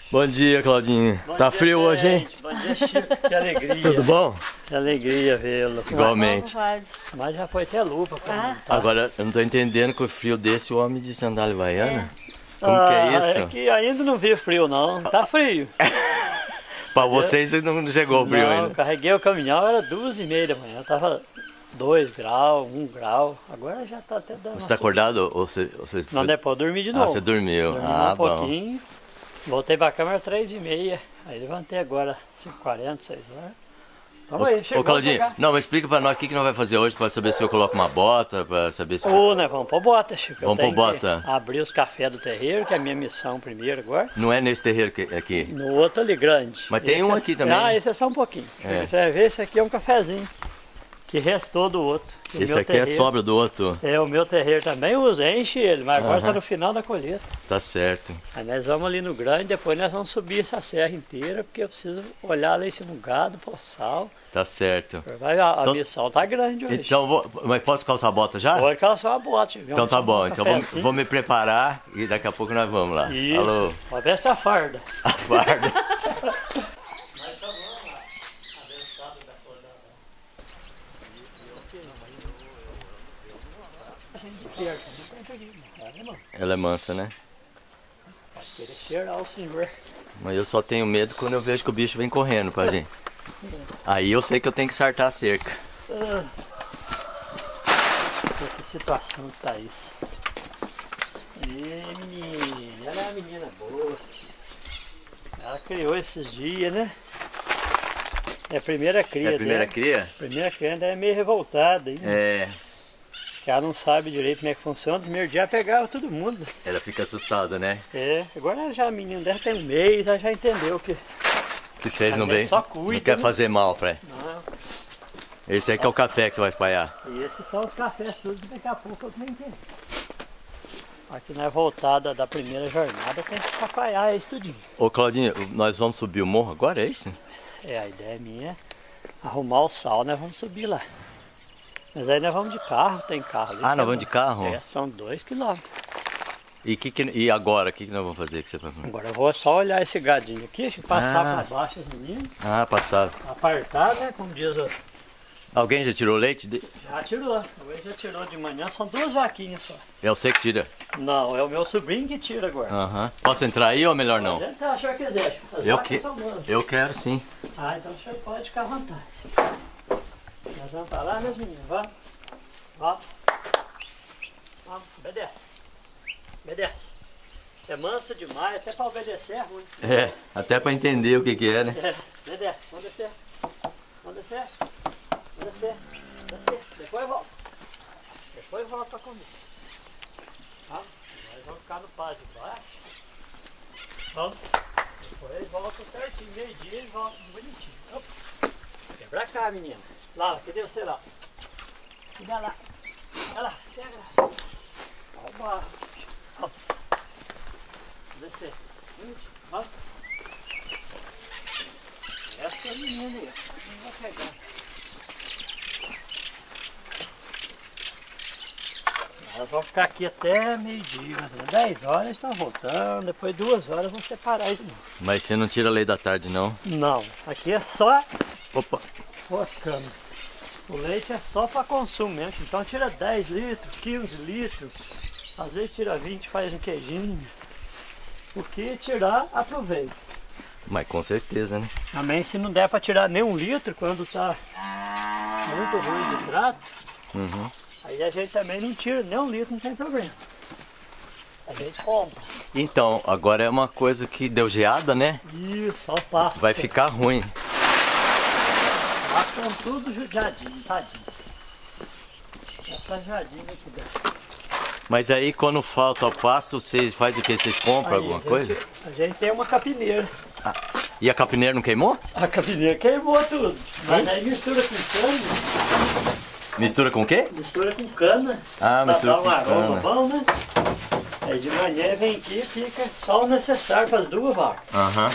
Bom dia, Claudinho. Tá frio hoje, hein? Bom dia, Chico. Que alegria. Tudo bom? Que alegria vê-lo. Igualmente. Mas já foi até lupa. Agora, eu não tô entendendo com o frio desse o homem de sandália havaiana. Como que é isso? É que ainda não vi frio, não. Tá frio. Pra vocês não chegou o frio não, ainda. Carreguei o caminhão, era 2h30 da manhã. Tava 2 graus, 1 grau. Agora já tá até dando. Você tá acordado ou você... Não, depois eu dormi de novo. Ah, você dormiu. Dormi Ah, um bom. pouquinho. Voltei pra cama, era 3h30. Aí levantei agora, 5h40, 6 horas. Vamos aí, chegou. Ô, Claudinho, não, mas explica pra nós o que nós vamos fazer hoje pra saber se eu coloco uma bota, pra saber se... Né, vamos pôr bota, Chico. Vamos pôr bota. Abrir os cafés do terreiro, que é a minha missão primeiro agora. Não é nesse terreiro aqui? No outro ali, grande. Mas tem um aqui também. Ah, esse é só um pouquinho. É. Você vai ver, esse aqui é um cafezinho, que restou do outro. O Esse meu aqui terreiro, é sobra do outro. É, o meu terreiro também usa, enche ele, mas agora tá no final da colheita. Tá certo. Aí nós vamos ali no grande, depois nós vamos subir essa serra inteira, porque eu preciso olhar lá em cima do gado, poçal. Tá certo. A missão tá grande hoje. Então, mas posso calçar a bota já? Pode calçar a bota. Então tá bom, então vou me preparar e daqui a pouco nós vamos lá. Isso. Alô? Pode vestir a farda. A farda. Ela é mansa, né? Pode querer cheirar o senhor. Mas eu só tenho medo quando eu vejo que o bicho vem correndo pra gente. Aí eu sei que eu tenho que sartar a cerca. Que situação que tá isso. Menina, ela é uma menina boa. Ela criou esses dias, né? É a primeira cria. É a primeira dela. cria? Primeira cria ainda é meio revoltada. Hein? É. Que ela não sabe direito como é que funciona. No primeiro dia ela pegava todo mundo. Ela fica assustada, né? É, agora já a menina dela tem 1 mês, ela já entendeu que... Que vocês não vêm, só cuida, não quer né? fazer mal pra ela. Não. Esse aqui é o café que você vai espalhar. E esses são os cafés tudo que daqui a pouco eu tenho que... Aqui na voltada da primeira jornada tem que sapaiar isso tudinho. Ô Claudinho, nós vamos subir o morro agora, é isso? É, a ideia minha é arrumar o sal, nós vamos subir lá. Mas aí nós vamos de carro, tem carro ali. Ah, nós vamos de carro? É, são 2 quilômetros. E agora, o que nós vamos fazer? Que você vai fazer? Agora eu vou só olhar esse gadinho aqui, passar para baixo as meninas. Ah, passar. Apartar, né, como diz o... Alguém já tirou leite? Já tirou, hoje já tirou de manhã, são 2 vaquinhas só. É você que tira? Não, é o meu sobrinho que tira agora. Aham. Posso entrar aí ou melhor não? Pode entrar, se o senhor quiser. Eu quero sim. Ah, então o senhor pode ficar à vontade. Nós vamos para lá, meus meninos, vamos. Vamos. Vamos, obedece. Obedece. É manso demais, até para obedecer é ruim. É, até pra entender o que é, né? É, obedece, vamos descer. Vamos descer. Vamos descer. Descer. Depois volta. Depois volta para comer. Vamos. Nós vamos ficar no pátio de baixo. Vamos. Depois volta certinho, meio-dia e volta bonitinho. Opa. Vem pra cá, menina. Lá, cadê você lá? Cuida lá. Olha lá, pega lá. Oba. Vamos. Descer. Vamos. Essa é a menina ali. Não vai pegar. Nós vamos ficar aqui até meio-dia, 10 horas estão voltando, depois 2 horas vão separar de novo. Mas você não tira leite da tarde, não? Não, aqui é só Opa! roçando. O leite é só para consumo mesmo, então tira 10 litros, 15 litros, às vezes tira 20, faz um queijinho. Porque tirar, aproveita. Mas com certeza, né? Também se não der para tirar nem 1 litro, quando está muito ruim de trato, aí a gente também não tira nem 1 litro, não tem problema. A gente compra. Então, agora é uma coisa que deu geada, né? Isso, só passa. Vai ficar ruim. Passam tudo judiadinho, tadinho. Essa jadinha aqui dentro. Mas aí quando falta o pasto, vocês fazem o que? Vocês compram Aí, alguma coisa? A gente tem uma capineira. Ah, e a capineira não queimou? A capineira queimou tudo. Mas aí mistura com cana. Mistura com o quê? Mistura com cana. Ah, mistura dá com um aroma cana. bom, né? Aí de manhã vem aqui e fica só o necessário para as 2 vacas. Aham.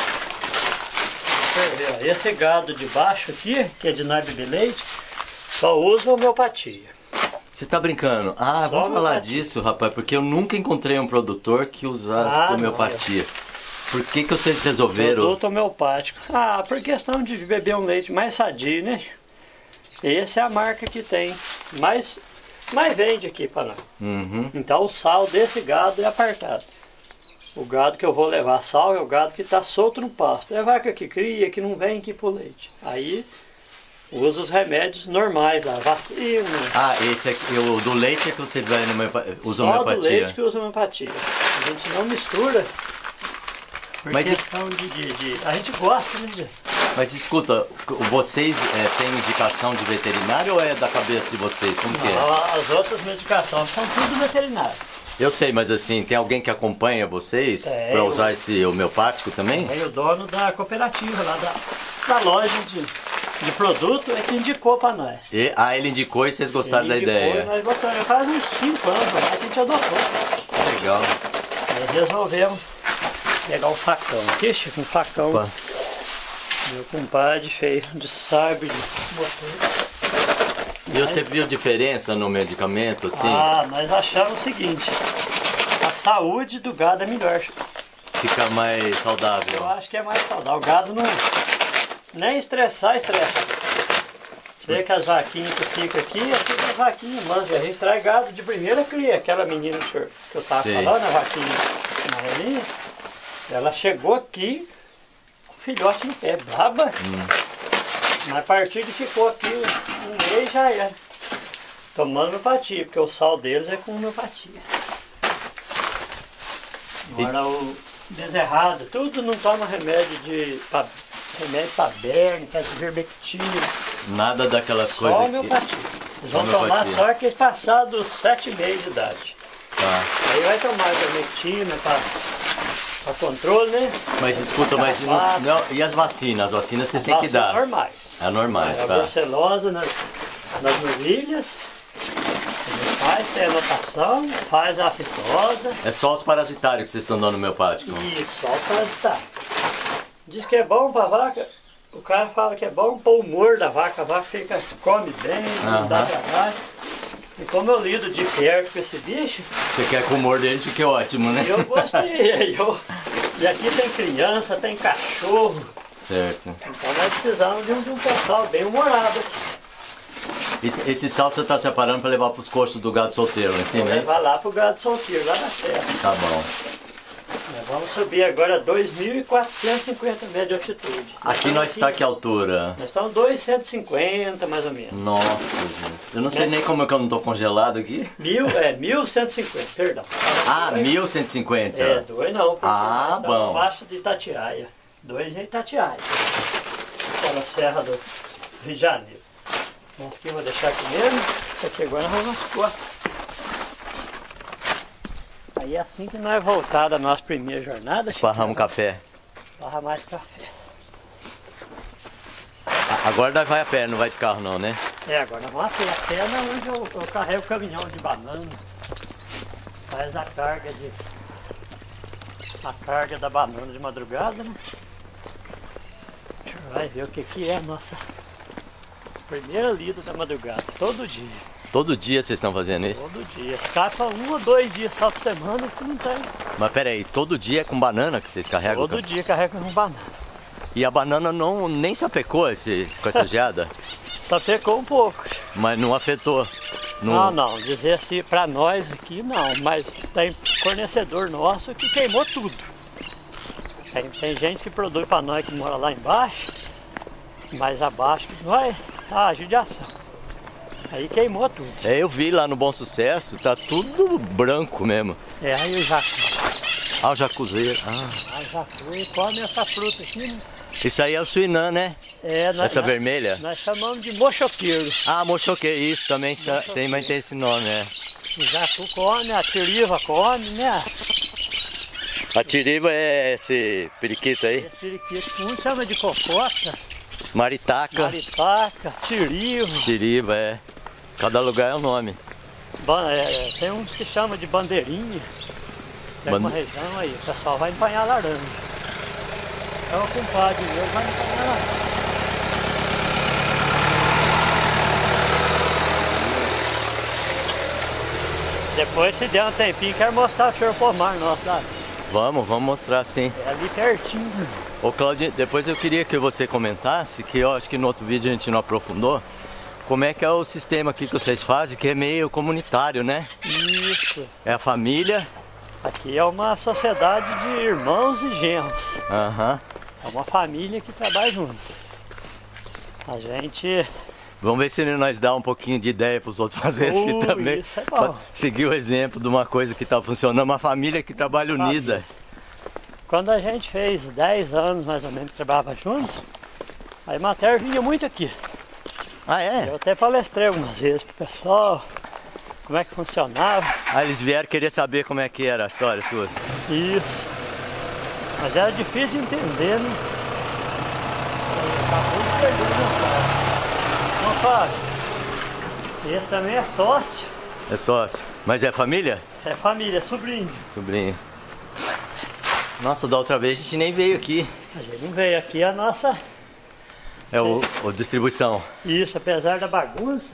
Esse gado de baixo aqui, que é de nós beber leite, só usa homeopatia. Você tá brincando? Ah, Só vamos falar homeopatia. disso, rapaz, porque eu nunca encontrei um produtor que usasse homeopatia. Por que vocês resolveram? Produto homeopático. Ah, por questão de beber um leite mais sadio, né? Essa é a marca que tem. Mais vende aqui para nós. Uhum. Então o sal desse gado é apartado. O gado que eu vou levar sal é o gado que está solto no pasto. É a vaca que cria, que não vem aqui pro leite. Aí usa os remédios normais lá, vacina. Ah, esse aqui, o do leite é que você vai usa Só homeopatia. do leite que usa homeopatia. A gente não mistura. Por Mas questão a gente gosta, né? Mas escuta, vocês têm indicação de veterinário ou é da cabeça de vocês? Como que é? Não, as outras medicações são tudo veterinário. Eu sei, mas assim, tem alguém que acompanha vocês para usar esse homeopático também? Tem o dono da cooperativa lá da loja de produto é que indicou para nós. Ele indicou e vocês gostaram da ideia? Nós gostamos. Faz uns 5 anos lá que a gente adotou. Legal. Aí resolvemos pegar um facão. Ixi, um facão. Opa. Meu compadre fez de sabre de motor. E você viu diferença no medicamento, assim? Ah, nós achamos o seguinte, a saúde do gado é melhor. Fica mais saudável. Eu acho que é mais saudável. O gado não... Nem estressa. Vê que as vaquinhas que ficam aqui, é tudo as vaquinhas mansa. A gente traz gado de primeira cria. Aquela menina que eu estava falando, a vaquinha amarelinha, ela chegou aqui, filhote no pé, braba. Mas a partir de ficou aqui um mês já era. Tomando homeopatia, porque o sal deles é com homeopatia. Agora o bezerrado, tudo não toma remédio para berne, que é ivermectina. Nada daquelas Só coisas homeopatia. Eles vão tomar só que eles passaram dos 7 meses de idade. Tá. Aí vai tomar ivermectina para controle, né? Mas escuta, mas não, e as vacinas? As vacinas vocês têm que dar? Normais. É normais, A tá. brucelose nas novilhas. Tem anotação, faz a aftosa. É só os parasitários que vocês estão dando homeopático? Isso, só o parasitário. Diz que é bom pra vaca, o cara fala que é bom pro humor da vaca, a vaca come bem, não dá trabalho. E como eu lido de perto com esse bicho... Você quer que o humor deles fique ótimo, né? Eu gostei. E aqui tem criança, tem cachorro. Certo. Então nós precisamos de um pessoal bem humorado aqui. Esse sal você está separando para levar para os coxos do gado solteiro, assim, Vou né? levar lá pro gado solteiro, lá na serra. Tá bom. Nós vamos subir agora 2.450 metros de altitude. Aqui nós está que altura? Nós estamos 2.150 mais ou menos. Nossa, gente. Eu não sei nem como é que eu não estou congelado aqui. 1.150, perdão. Ah, 1.150? É, 2 não, porque Ah, nós estamos bom. abaixo de Itatiaia. 2 em Itatiaia. Aquela serra do Rio de Janeiro. Esse aqui eu vou deixar aqui mesmo, porque agora nós vamos nas costas. Aí é assim que nós voltar da nossa primeira jornada. Esparramos café. Esparra mais café. Agora nós vai a pé, não vai de carro não, né? É, agora nós vamos a pé. A pé é onde eu carrego o caminhão de banana. Faz a carga da banana de madrugada, né? Vai ver o que é a nossa primeira lida da madrugada, todo dia. Todo dia vocês estão fazendo isso? Todo dia. Escapa 1 ou 2 dias só por semana que não tem. Mas peraí, todo dia é com banana que vocês carregam? Todo dia carrega com banana. E a banana nem se apecou com essa geada? Só pecou um pouco. Mas não afetou? Não, dizer assim, pra nós aqui não, mas tem fornecedor nosso que queimou tudo. Tem gente que produz pra nós que mora lá embaixo, mais abaixo que nós, a judiação. Aí queimou tudo. É, eu vi lá no Bom Sucesso, tá tudo branco mesmo. É, aí o jacu. Ah, o jacuzeiro. Ah, o jacu come essa fruta aqui, né? Isso aí é o suinã, né? É, essa vermelha? Nós chamamos de mochoqueiro. Ah, mochoqueiro, isso também mas tem esse nome, né? O jacu come, a tiriva come, né? A tiriva é esse periquito aí? Esse periquito, um chama de cocota. Maritaca. Tiriva. Tiriva, é. Cada lugar é um nome. Tem uns que chama de bandeirinha. Tem uma região aí, o pessoal vai empanhar laranja. É o compadre meu, vai empanhar laranja. Depois, se der um tempinho, quero mostrar o senhor pomar nosso lá. Vamos mostrar sim. É ali pertinho. Ô Claudinho, depois eu queria que você comentasse, que eu acho que no outro vídeo a gente não aprofundou, como é que é o sistema aqui que vocês fazem, que é meio comunitário, né? Isso. É a família. Aqui é uma sociedade de irmãos e genros. Aham. É uma família que trabalha junto. A gente... Vamos ver se nós dá um pouquinho de ideia para os outros fazerem assim também. Isso é bom. Seguir o exemplo de uma coisa que está funcionando, uma família que trabalha unida. Quando a gente fez 10 anos mais ou menos que trabalhava juntos, a Emater vinha muito aqui. Ah, é? Eu até palestrei algumas vezes pro pessoal, como é que funcionava. Ah, eles vieram querer saber como é que era a história sua. Isso. Mas era difícil de entender, né? Acabou de perder o meu pai. Ô, Fábio, esse também é sócio. É sócio. Mas é família? É família, é sobrinho. Sobrinho. Nossa, da outra vez a gente nem veio aqui. A gente não veio aqui, a nossa... É o distribuição. Isso, apesar da bagunça.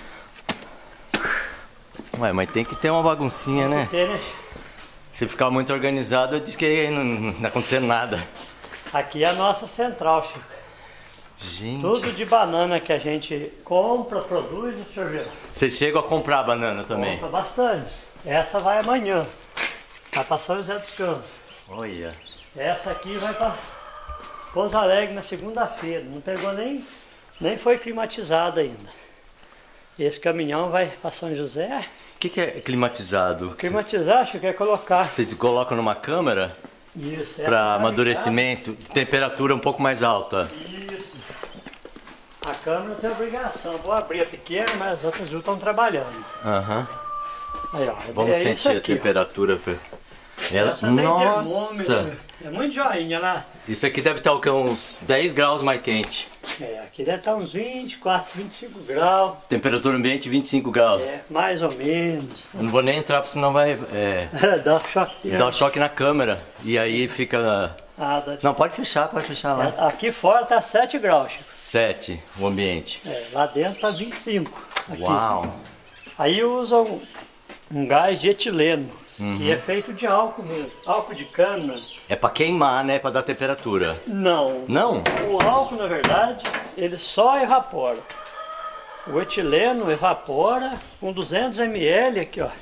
Ué, mas tem que ter uma baguncinha, né? Tem, né? Se ficar muito organizado, eu disse que não tá acontecendo nada. Aqui é a nossa central, Chico. Gente. Tudo de banana que a gente compra, produz e sorvete. Vocês chegam a comprar banana também? Compra bastante. Essa vai amanhã. Vai para São José dos Campos. Olha. Essa aqui vai para Pouso Alegre na segunda-feira. Não pegou nem foi climatizada ainda. Esse caminhão vai para São José. O que é climatizado? Climatizar, acho que é colocar. Vocês colocam numa câmera Isso. para amadurecimento, temperatura um pouco mais alta. Isso. A câmera tem obrigação. Vou abrir a pequena, mas as outras duas estão trabalhando. Aham. Aí, ó, Vamos é isso sentir aqui, a temperatura. Ela... Essa tem Nossa! termômetro. É muito joinha lá. Isso aqui deve estar o quê? Uns 10 graus mais quente. É, aqui deve estar uns 24, 25 graus. Temperatura ambiente 25 graus. É, mais ou menos. Eu não vou nem entrar porque senão vai Dá choque. dar choque na câmera. E aí fica... Dá... Não, pode fechar lá. Aqui fora tá 7 graus, Chico. 7 o ambiente. É, lá dentro tá 25. Aqui. Uau! Aí usam um gás de etileno, que é feito de álcool mesmo. Álcool de cana. É pra queimar, né? Pra dar temperatura. Não. Não? O álcool, na verdade, ele só evapora. O etileno evapora com 200 ml aqui, ó.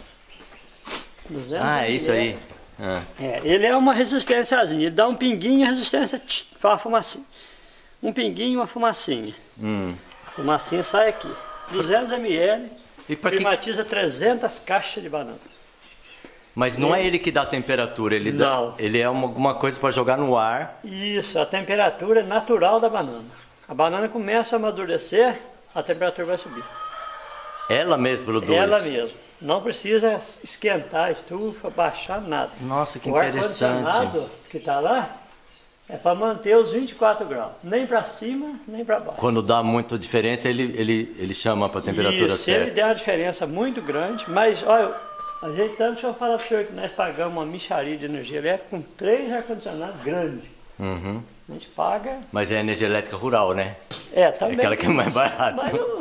200 Ah, é isso aí. Ah. É, ele é uma resistênciazinha. Ele dá um pinguinho, a resistência para uma fumacinha. Um pinguinho, uma fumacinha. A fumacinha sai aqui. 200 ml, E pra climatiza 300 caixas de banana. Mas não é ele que dá temperatura, ele Não. ele é alguma coisa para jogar no ar. Isso, a temperatura é natural da banana. A banana começa a amadurecer, a temperatura vai subir. Ela mesma produz. Ela mesma. Não precisa esquentar a estufa, baixar nada. Nossa, que o interessante. ar-condicionado que está lá é para manter os 24 graus. Nem para cima, nem para baixo. Quando dá muita diferença, ele chama para a temperatura Isso, ele certa. der uma diferença muito grande, mas olha, a gente tanto que eu falar para o senhor que nós pagamos uma mixaria de energia elétrica com 3 ar-condicionados grandes. Uhum. A gente paga. Mas é energia elétrica rural, né? É, também. É aquela que é mais barata.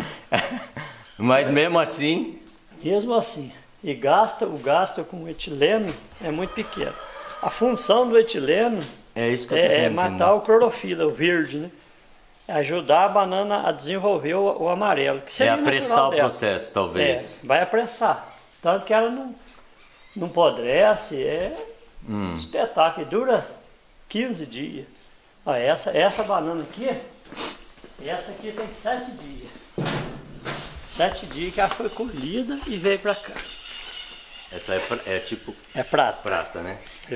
Mas mesmo assim... Mesmo assim. E o gasto com etileno é muito pequeno. A função do etileno é isso que eu tô querendo matar entender. o clorofila, o verde, né? É ajudar a banana a desenvolver o amarelo. Que É seria apressar natural o dela. processo, talvez. É, vai apressar. Tanto que ela não apodrece, é um espetáculo. E dura 15 dias. Ó, essa banana aqui, essa aqui tem 7 dias. 7 dias que ela foi colhida e veio pra cá. Essa é tipo É prata. prata, né?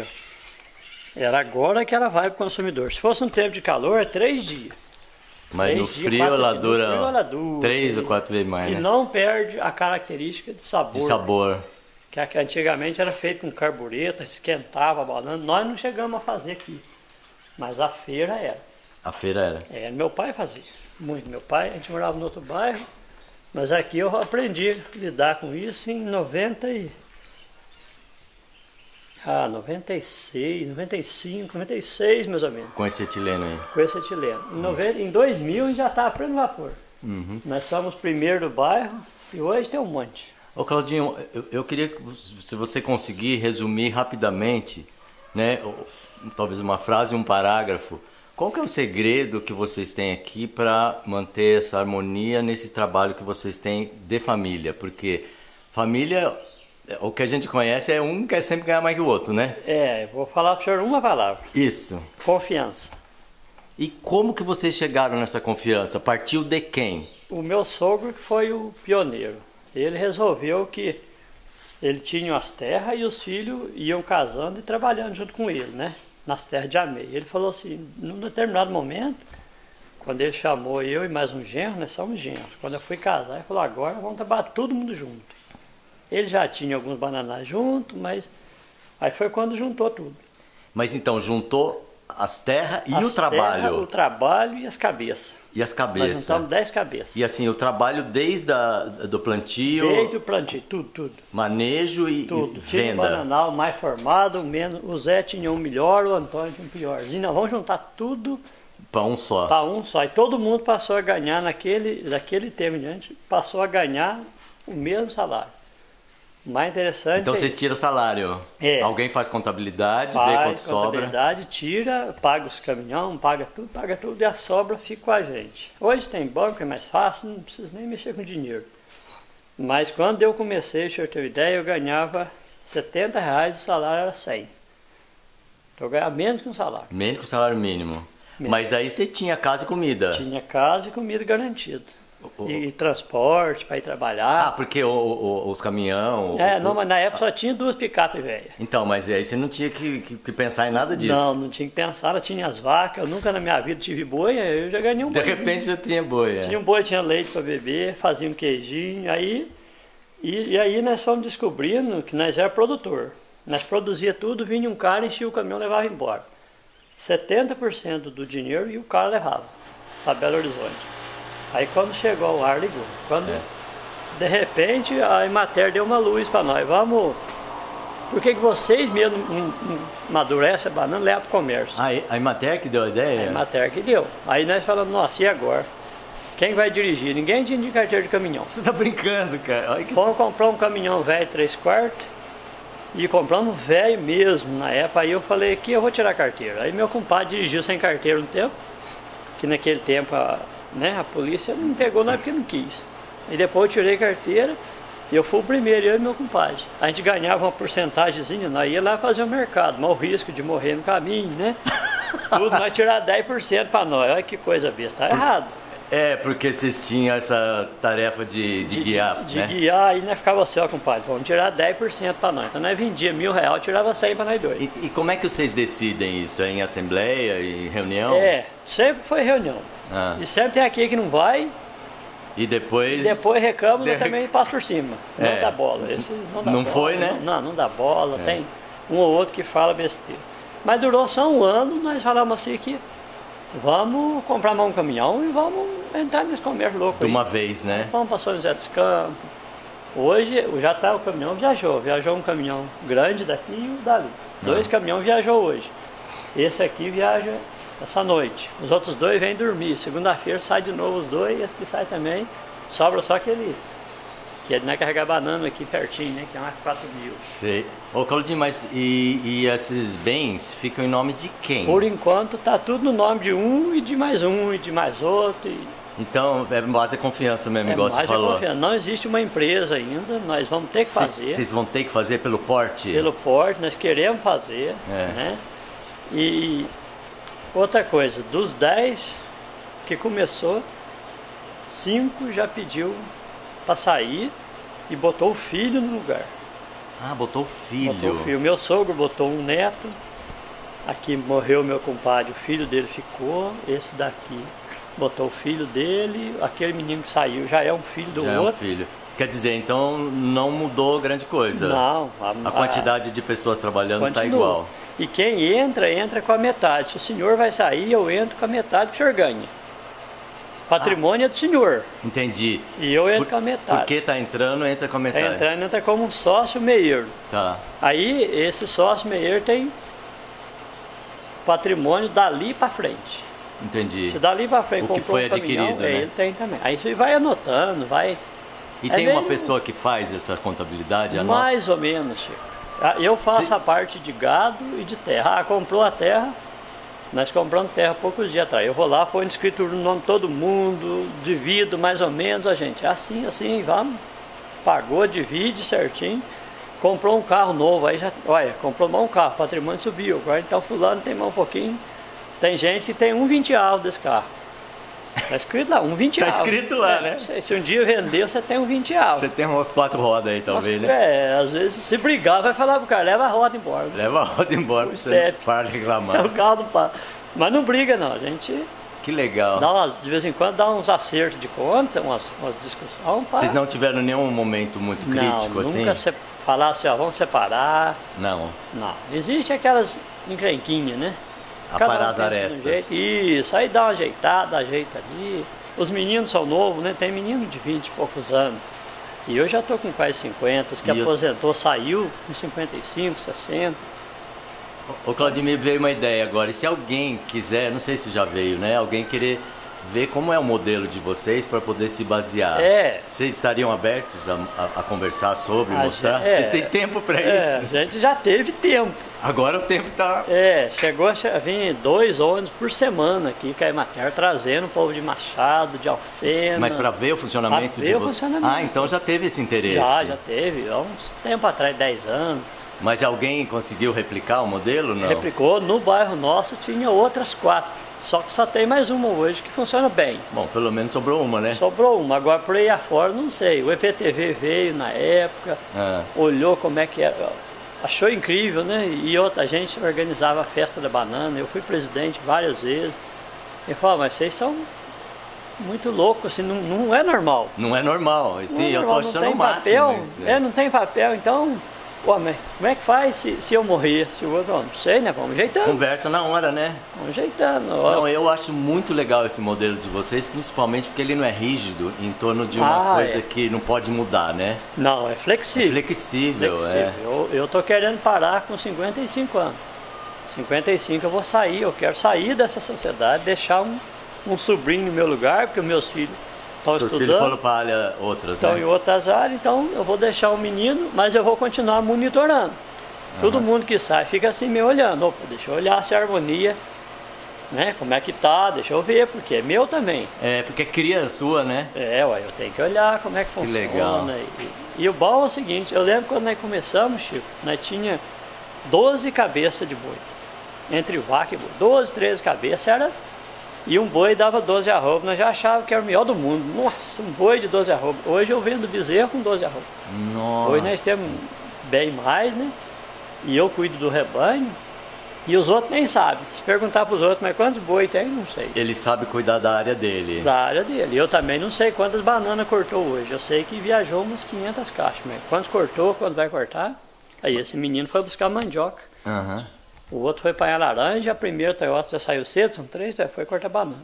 Era agora que ela vai pro consumidor. Se fosse um tempo de calor, é 3 dias. Mas 3 no dias, frio 4 ela dias. No frio ela dura dura. 3 ou 4 vezes mais, E né? não perde a característica de sabor. De sabor. Que antigamente era feito com carbureta, esquentava a banana. Nós não chegamos a fazer aqui. Mas a feira era. A feira era. É, meu pai fazia. Muito. Meu pai, a gente morava no outro bairro. Mas aqui eu aprendi a lidar com isso em 96, 95, 96 mais ou menos. Com esse etileno aí. Com esse etileno. Em 2000 a gente já estava pleno vapor. Nós somos primeiro do bairro e hoje tem um monte. Ô Claudinho, eu queria que se você conseguir resumir rapidamente né? Talvez uma frase, um parágrafo. Qual que é o segredo que vocês têm aqui para manter essa harmonia nesse trabalho que vocês têm de família? Porque família, o que a gente conhece é um que quer sempre ganhar mais que o outro, né? Vou falar para o senhor uma palavra. Isso. Confiança. E como que vocês chegaram nessa confiança? Partiu de quem? O meu sogro foi o pioneiro. Ele resolveu que ele tinha as terras e os filhos iam casando e trabalhando junto com ele, né? Nas terras de Amei. Ele falou assim, num determinado momento, quando ele chamou eu e mais um genro, nós somos genros. Quando eu fui casar, ele falou, agora vamos trabalhar todo mundo junto. Ele já tinha alguns bananais junto, mas aí foi quando juntou tudo. Mas então, juntou as terras e o trabalho? O trabalho e as cabeças. E as cabeças? Nós juntamos 10 cabeças. E assim, o trabalho desde do plantio? Desde o plantio, tudo. Manejo e tudo. venda? Tinha um bananal mais formado, menos. O Zé tinha um melhor, o Antônio tinha um piorzinho. Nós vamos juntar tudo para um só. Para um só. E todo mundo passou a ganhar, daquele tempo em diante, passou a ganhar o mesmo salário. O mais interessante. Então vocês tiram o salário? Alguém faz contabilidade, vê quanto sobra? Contabilidade, tira, paga os caminhão, paga tudo e a sobra fica com a gente. Hoje tem banco, é mais fácil, não precisa nem mexer com dinheiro. Mas quando eu comecei, deixa eu ter uma ideia, eu ganhava R$70, o salário era 100. Então eu ganhava menos que um salário. Menos que o salário mínimo. Mas aí você tinha casa e comida? Tinha casa e comida garantida. E transporte para ir trabalhar. Ah, porque os caminhão... mas na época só tinha 2 picapes velhas. Então, mas aí você não tinha que pensar em nada disso? Não tinha que pensar, eu tinha as vacas, eu nunca na minha vida tive boi, eu já ganhei um boi. De repente já tinha boi, Tinha um boi, tinha leite para beber, fazia um queijinho, aí nós fomos descobrindo que nós era produtor. Nós produzia tudo, vinha um cara, enchia o caminhão e levava embora. 70% do dinheiro e o cara levava para Belo Horizonte. Aí quando chegou o ar, ligou. De repente a Emater deu uma luz para nós. Por que vocês mesmo amadurecem a banana e levam para o comércio? A Emater que deu a ideia? A Emater que deu. Aí nós falamos, nossa, e agora? Quem vai dirigir? Ninguém tinha de carteira de caminhão. Você tá brincando, cara. Vamos comprar um caminhão velho 3/4 e compramos velho mesmo na época. Aí eu falei que eu vou tirar a carteira. Aí meu compadre dirigiu sem carteira um tempo, que naquele tempo a polícia não pegou nós porque não quis. E depois eu tirei a carteira e eu fui o primeiro, eu e meu compadre. A gente ganhava uma porcentagemzinha, nós ia lá fazer o mercado, mas o risco de morrer no caminho, né? Tudo, nós tirar 10% para nós. Olha que coisa besta, tá errado. Porque vocês tinham essa tarefa de guiar, de guiar, aí nós ficava assim, ó, compadre, vamos tirar 10% para nós. Então nós vendia R$1.000, tirava 100 para nós dois. E como é que vocês decidem isso? É em assembleia, em reunião? Sempre foi reunião. E sempre tem aqui que não vai. E depois reclama e também passa por cima. Não dá bola. Esse não dá não bola, foi, né? Não dá bola. Tem um ou outro que fala besteira. Mas durou só um ano, nós falamos assim que vamos comprar mais um caminhão e vamos entrar nesse comércio louco aí. De uma vez, né? Vamos para São José dos Campos. Hoje o caminhão viajou um caminhão grande daqui e o dali. 2 caminhões viajou hoje. Esse aqui viaja essa noite. Os outros 2 vêm dormir. Segunda-feira sai de novo os 2 e esse que sai também. Sobra só aquele que é de carregar banana aqui pertinho, né? Que é mais 4.000. Sei. Ô Claudinho, mas e esses bens ficam em nome de quem? Por enquanto tá tudo no nome de um e de mais outro. Então é base de confiança mesmo, igual você falou. Confiança. Não existe uma empresa ainda, nós vamos ter que fazer. Vocês vão ter que fazer pelo porte? Pelo porte, nós queremos fazer, né? E outra coisa, dos 10 que começou, 5 já pediu para sair e botou o filho no lugar. Ah, botou o filho. Botou o filho. Meu sogro botou um neto, aqui morreu meu compadre, o filho dele ficou, esse daqui botou o filho dele, aquele menino que saiu já é um filho do outro. Já é um filho. Quer dizer, então não mudou grande coisa. Não. A quantidade de pessoas trabalhando está igual. E quem entra com a metade. Se o senhor vai sair, eu entro com a metade que o senhor ganha. Patrimônio é do senhor. Entendi. E eu entro com a metade. Porque está entrando, entra com a metade. Está entrando, entra como um sócio meieiro. Tá. Aí esse sócio meieiro tem patrimônio dali para frente. Entendi. Se dali para frente o que foi adquirido, né? Ele tem também. Aí você vai anotando, vai... E tem uma pessoa que faz essa contabilidade? Mais ou menos, Chico. Eu faço a parte de gado e de terra. Comprou a terra, nós compramos terra há poucos dias atrás. Eu vou lá, põe escrito o nome de todo mundo, divido mais ou menos, a gente, assim, vamos. Pagou, divide certinho. Comprou um carro novo, aí já, olha, comprou mais um carro, o patrimônio subiu. Agora então fulano tem mais um pouquinho. Tem gente que tem 1,20 alvo desse carro. Tá escrito lá, 1,20 alvo. Tá escrito lá, né? Se um dia vender, você tem 1,20 alvo. Você tem umas 4 rodas aí, talvez, né? Às vezes se brigar, vai falar pro cara, leva a roda embora. Leva a roda embora pra você parar de reclamar. O carro não para. Mas não briga não, a gente... Que legal. De vez em quando dá uns acertos de conta, umas discussões. Vocês não tiveram nenhum momento muito crítico assim? Nunca falar assim, ó, vamos separar. Não. Existe aquelas encrenquinhas, né? Aparar as arestas. Isso, aí dá uma ajeitada, ajeita ali. Os meninos são novos, né? Tem menino de 20 e poucos anos. E eu já tô com quase 50, os que aposentou, saiu com 55, 60. Ô Claudimir, veio uma ideia agora, e se alguém quiser, não sei se já veio, né? Alguém querer ver como é o modelo de vocês para poder se basear. Vocês estariam abertos a conversar sobre, mostrar? Vocês têm tempo para isso? A gente já teve tempo. Agora o tempo tá... Chegou a vir 2 ônibus por semana aqui, que a Emater trazendo o povo de Machado, de Alfena. Mas para ver o funcionamento de vocês? Ah, então já teve esse interesse? Já teve, há uns tempo atrás, 10 anos. Mas alguém conseguiu replicar o modelo, não? Replicou, no bairro nosso tinha outras 4. Só que só tem mais uma hoje que funciona bem. Bom, pelo menos sobrou uma, né? Sobrou uma, agora por aí afora não sei. O EPTV veio na época, olhou como é que era, achou incrível, né? E outra gente organizava a festa da banana, eu fui presidente várias vezes. Ele falou, mas vocês são muito loucos, assim, não é normal. Não é normal, sim, eu tô achando o máximo. Papel, não tem papel, então... Pô, mas como é que faz se eu morrer? Se o outro, não sei, né? Vamos ajeitando. Conversa na hora, né? Vamos ajeitando. Não, eu acho muito legal esse modelo de vocês, principalmente porque ele não é rígido em torno de uma coisa que não pode mudar, né? Não, é flexível. É flexível. Eu tô querendo parar com 55 anos. 55 eu vou sair, eu quero sair dessa sociedade, deixar um sobrinho no meu lugar, porque os meus filhos estão estudando. Os filhos foram para área outras, estão em outras áreas, então eu vou deixar o menino, mas eu vou continuar monitorando. Todo mundo que sai fica assim me olhando. Opa, deixa eu olhar se a harmonia, né? Como é que tá, deixa eu ver, porque é meu também. Porque é cria sua, né? Eu tenho que olhar como é que funciona. Que legal. E o bom é o seguinte, eu lembro quando nós começamos, Chico, nós tinha 12 cabeças de boi. Entre vaca e boi. 12, 13 cabeças era... E um boi dava 12 arrobas, nós já achávamos que era o melhor do mundo. Nossa, um boi de 12 arrobas. Hoje eu vendo bezerro com 12 arrobas. Nossa. Hoje nós temos bem mais, né? E eu cuido do rebanho. E os outros nem sabem. Se perguntar para os outros, mas quantos boi tem, não sei. Ele sabe cuidar da área dele. Da área dele. Eu também não sei quantas bananas cortou hoje. Eu sei que viajou umas 500 caixas. Mas quantos cortou, quando vai cortar? Aí esse menino foi buscar mandioca. O outro foi apanhar laranja, a primeira Toyota já saiu cedo, são 3, foi cortar banana.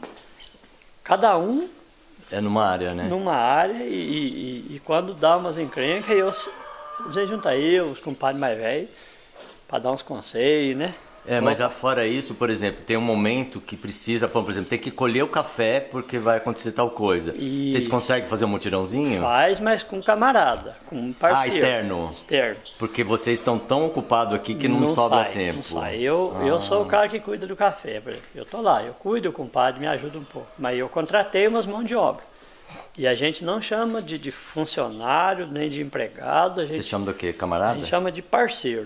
Cada um... É numa área, né? Numa área, e quando dá umas encrencas, você junta os compadres mais velhos, para dar uns conselhos, né? Mas fora isso, por exemplo, tem um momento que precisa, por exemplo, tem que colher o café porque vai acontecer tal coisa. Vocês conseguem fazer um mutirãozinho? Faz, mas com camarada, com um parceiro. Externo? Externo. Porque vocês estão tão ocupados aqui que não sobra tempo. Não sai. Eu sou o cara que cuida do café, por exemplo. Eu tô lá, eu cuido, o compadre me ajuda um pouco. Mas eu contratei umas mãos de obra. E a gente não chama de funcionário, nem de empregado. Você chama do quê? Camarada? A gente chama de parceiro.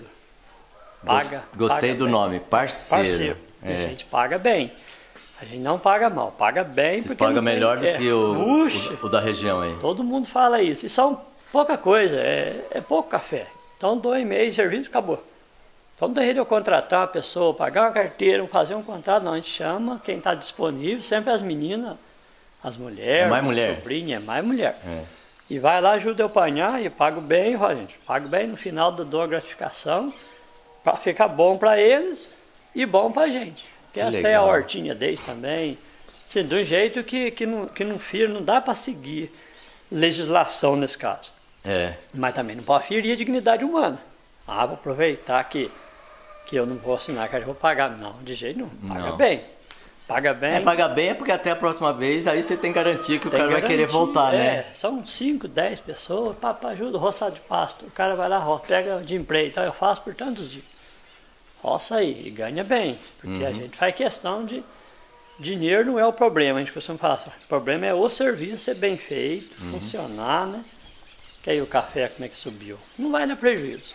Gostei do nome, parceiro. A gente paga bem. A gente não paga mal, paga bem. Vocês pagam melhor do que o da região aí. Todo mundo fala isso. E são pouca coisa, é pouco café. Então 2 meses de serviço, acabou. Então não tem jeito de eu contratar uma pessoa, pagar uma carteira, fazer um contrato, não. A gente chama quem está disponível, sempre as meninas, as mulheres, é mais mulher. Sobrinha, é mais mulher. E vai lá, ajuda eu a apanhar e pago bem, gente. Pago bem, no final dou a gratificação. Para ficar bom para eles e bom para a gente. Porque essa é a hortinha deles também. Assim, de um jeito que não dá para seguir legislação nesse caso. Mas também não pode ferir a dignidade humana. Vou aproveitar que eu não vou assinar, que eu vou pagar. Não, de jeito nenhum. Paga bem. Paga bem. Paga bem é porque até a próxima vez aí você tem garantia que o cara vai querer voltar, né? São 5, 10 pessoas, ajuda o roçado de pasto. O cara vai lá, pega de empreito, eu faço por tantos dias. Roça aí e ganha bem, porque a gente faz questão de... Dinheiro não é o problema, a gente costuma falar. O problema é o serviço ser bem feito, funcionar, né? Que aí o café, como é que subiu? Não vai dar prejuízo.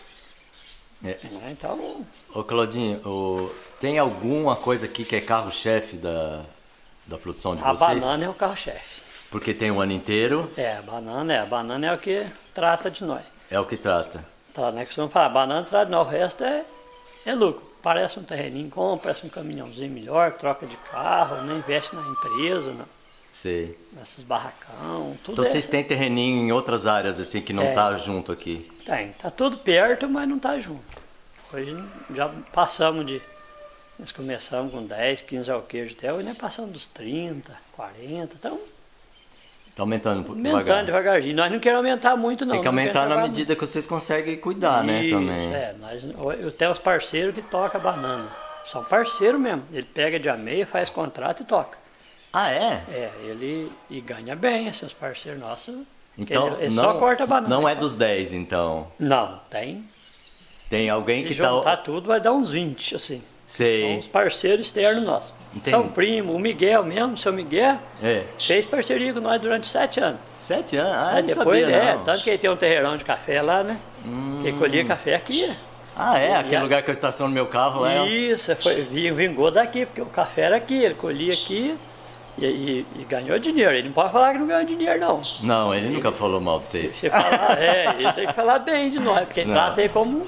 Então... Ô Claudinho, tem alguma coisa aqui que é carro-chefe da produção de vocês? A banana é o carro-chefe. Porque tem o ano inteiro? A banana é o que trata de nós. É o que trata. Tá, né? Costumamos falar, a banana trata de nós, o resto é lucro. Parece um terreninho, compra, parece um caminhãozinho melhor, troca de carro, não investe na empresa, não. Sei. Nesses barracão, tudo. Então vocês têm terreninho em outras áreas assim que não tá junto aqui? Tem, tá tudo perto, mas não tá junto. Hoje já passamos nós começamos com 10, 15 alqueires até hoje, nós passamos dos 30, 40, então... Tá aumentando devagarzinho. Nós não queremos aumentar muito, não. Tem que aumentar na medida que vocês conseguem cuidar, né, também. Eu tenho os parceiros que tocam banana. São parceiros mesmo. Ele pega de ameia, faz contrato e toca. Ah, é? Ele ganha bem, assim, os parceiros nossos. Então, ele só corta banana. Não é dos 10, então? Não, tem. Tem alguém que tá... Se juntar tudo, vai dar uns 20, assim. Sei. São os parceiros externos nossos. Entendi. São primo, o Miguel mesmo, o seu Miguel, É. fez parceria com nós durante 7 anos. 7 anos? Ah, Aí não depois, sabia, não. tanto que ele tem um terreirão de café lá, né? Que ele colhia café aqui. Ah, é? Aquele lugar que eu estaciono meu carro lá. Isso, vingou daqui, porque o café era aqui, ele colhia aqui e ganhou dinheiro. Ele não pode falar que não ganhou dinheiro, não. Não, ele nunca falou mal de vocês. Se você falar, ele tem que falar bem de nós, porque ele trata ele como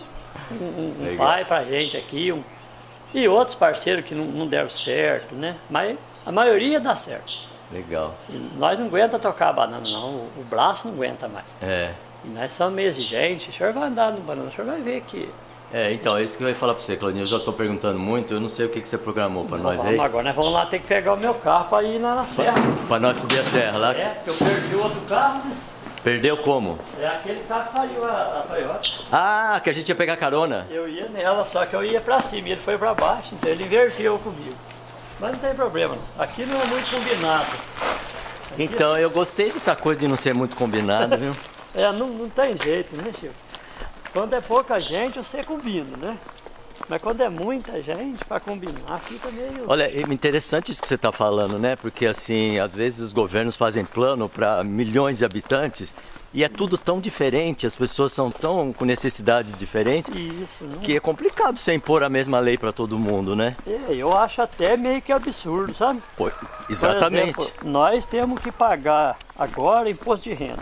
um pai pra gente aqui, e outros parceiros que não deram certo, né? Mas a maioria dá certo. Legal. E nós não aguenta tocar a banana, não. O braço não aguenta mais. É. E nós somos meio exigentes. O senhor vai andar no banana, o senhor vai ver que... Então, é isso que eu ia falar pra você, Claudinho. Eu já tô perguntando muito, eu não sei o que você programou pra nós aí. Agora nós vamos lá ter que pegar o meu carro pra ir na serra. Pra nós subir a serra lá? Porque eu perdi o outro carro, né? Perdeu como? É aquele carro que saiu, a Toyota. Ah, que a gente ia pegar carona. Eu ia nela, só que eu ia pra cima e ele foi pra baixo, então ele inverteu comigo. Mas não tem problema, não. Aqui não é muito combinado. Então, eu gostei dessa coisa de não ser muito combinado, viu? Não tem jeito, né, Chico? Quando é pouca gente, você combina, né? Mas quando é muita gente, para combinar, fica meio... Olha, é interessante isso que você está falando, né? Porque, assim, às vezes os governos fazem plano para milhões de habitantes e é tudo tão diferente, as pessoas são tão com necessidades diferentes, isso, né? Que é complicado você impor a mesma lei para todo mundo, né? Eu acho até meio que absurdo, sabe? Pô, exatamente. Por exemplo, nós temos que pagar agora imposto de renda.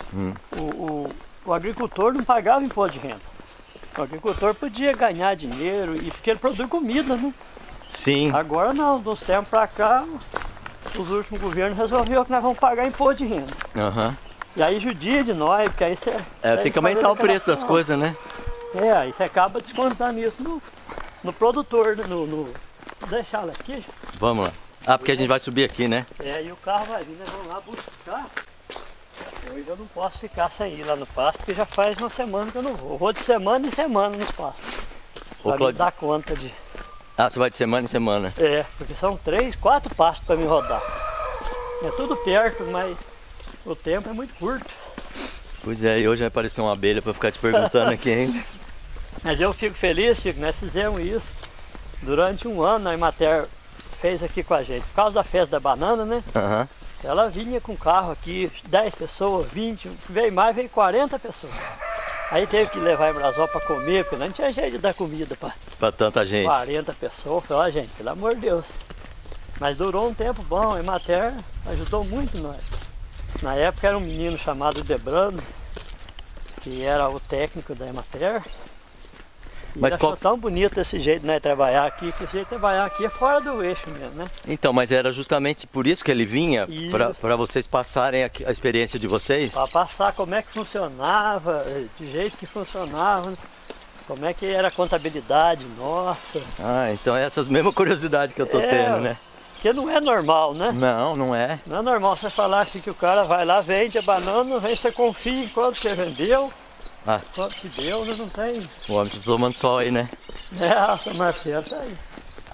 O agricultor não pagava imposto de renda. O agricultor podia ganhar dinheiro porque ele produz comida, né? Sim. Agora não, dos tempos para cá, os últimos governos resolveram que nós vamos pagar imposto de renda. E aí judia de nós, porque aí você... tem que aumentar o preço das coisas, né? Aí você acaba descontando isso no produtor, Vou deixar ela aqui. Vamos lá. Ah, porque a gente vai subir aqui, né? E o carro vai vir, nós vamos lá buscar. Hoje eu não posso ficar sem ir lá no pasto, porque já faz uma semana que eu não vou. Eu vou de semana em semana nos pastos. Pra me dar conta de... Ah, você vai de semana em semana? Porque são 3, 4 pastos para me rodar. É tudo perto, mas o tempo é muito curto. Pois é, e hoje vai aparecer uma abelha para ficar te perguntando aqui ainda. Mas eu fico feliz, Chico, nós fizemos isso durante um ano, a Emater fez aqui com a gente. Por causa da festa da banana, né? Ela vinha com carro aqui, 10 pessoas, 20, veio mais, veio 40 pessoas. Aí teve que levar em Brasólia para comer, porque não tinha jeito de dar comida para tanta gente. 40 pessoas. Falei, gente, pelo amor de Deus. Mas durou um tempo bom, a Emater ajudou muito nós. Na época era um menino chamado Debrano, que era o técnico da Emater. Mas achou tão bonito esse jeito de nós trabalhar aqui, que esse jeito de trabalhar aqui é fora do eixo mesmo, né? Então, mas era justamente por isso que ele vinha? Para vocês passarem a experiência de vocês? Para passar como é que funcionava, de jeito que funcionava, como é que era a contabilidade nossa. Ah, então é essas mesmas curiosidades que eu tô tendo, né? Porque não é normal, né? Não, não é. Não é normal você falar assim que o cara vai lá, vende a banana, vem, você confia em quanto que vendeu. Quanto que deu, né? Não tem. O homem tá tomando sol aí, né? São Marcelo tá aí.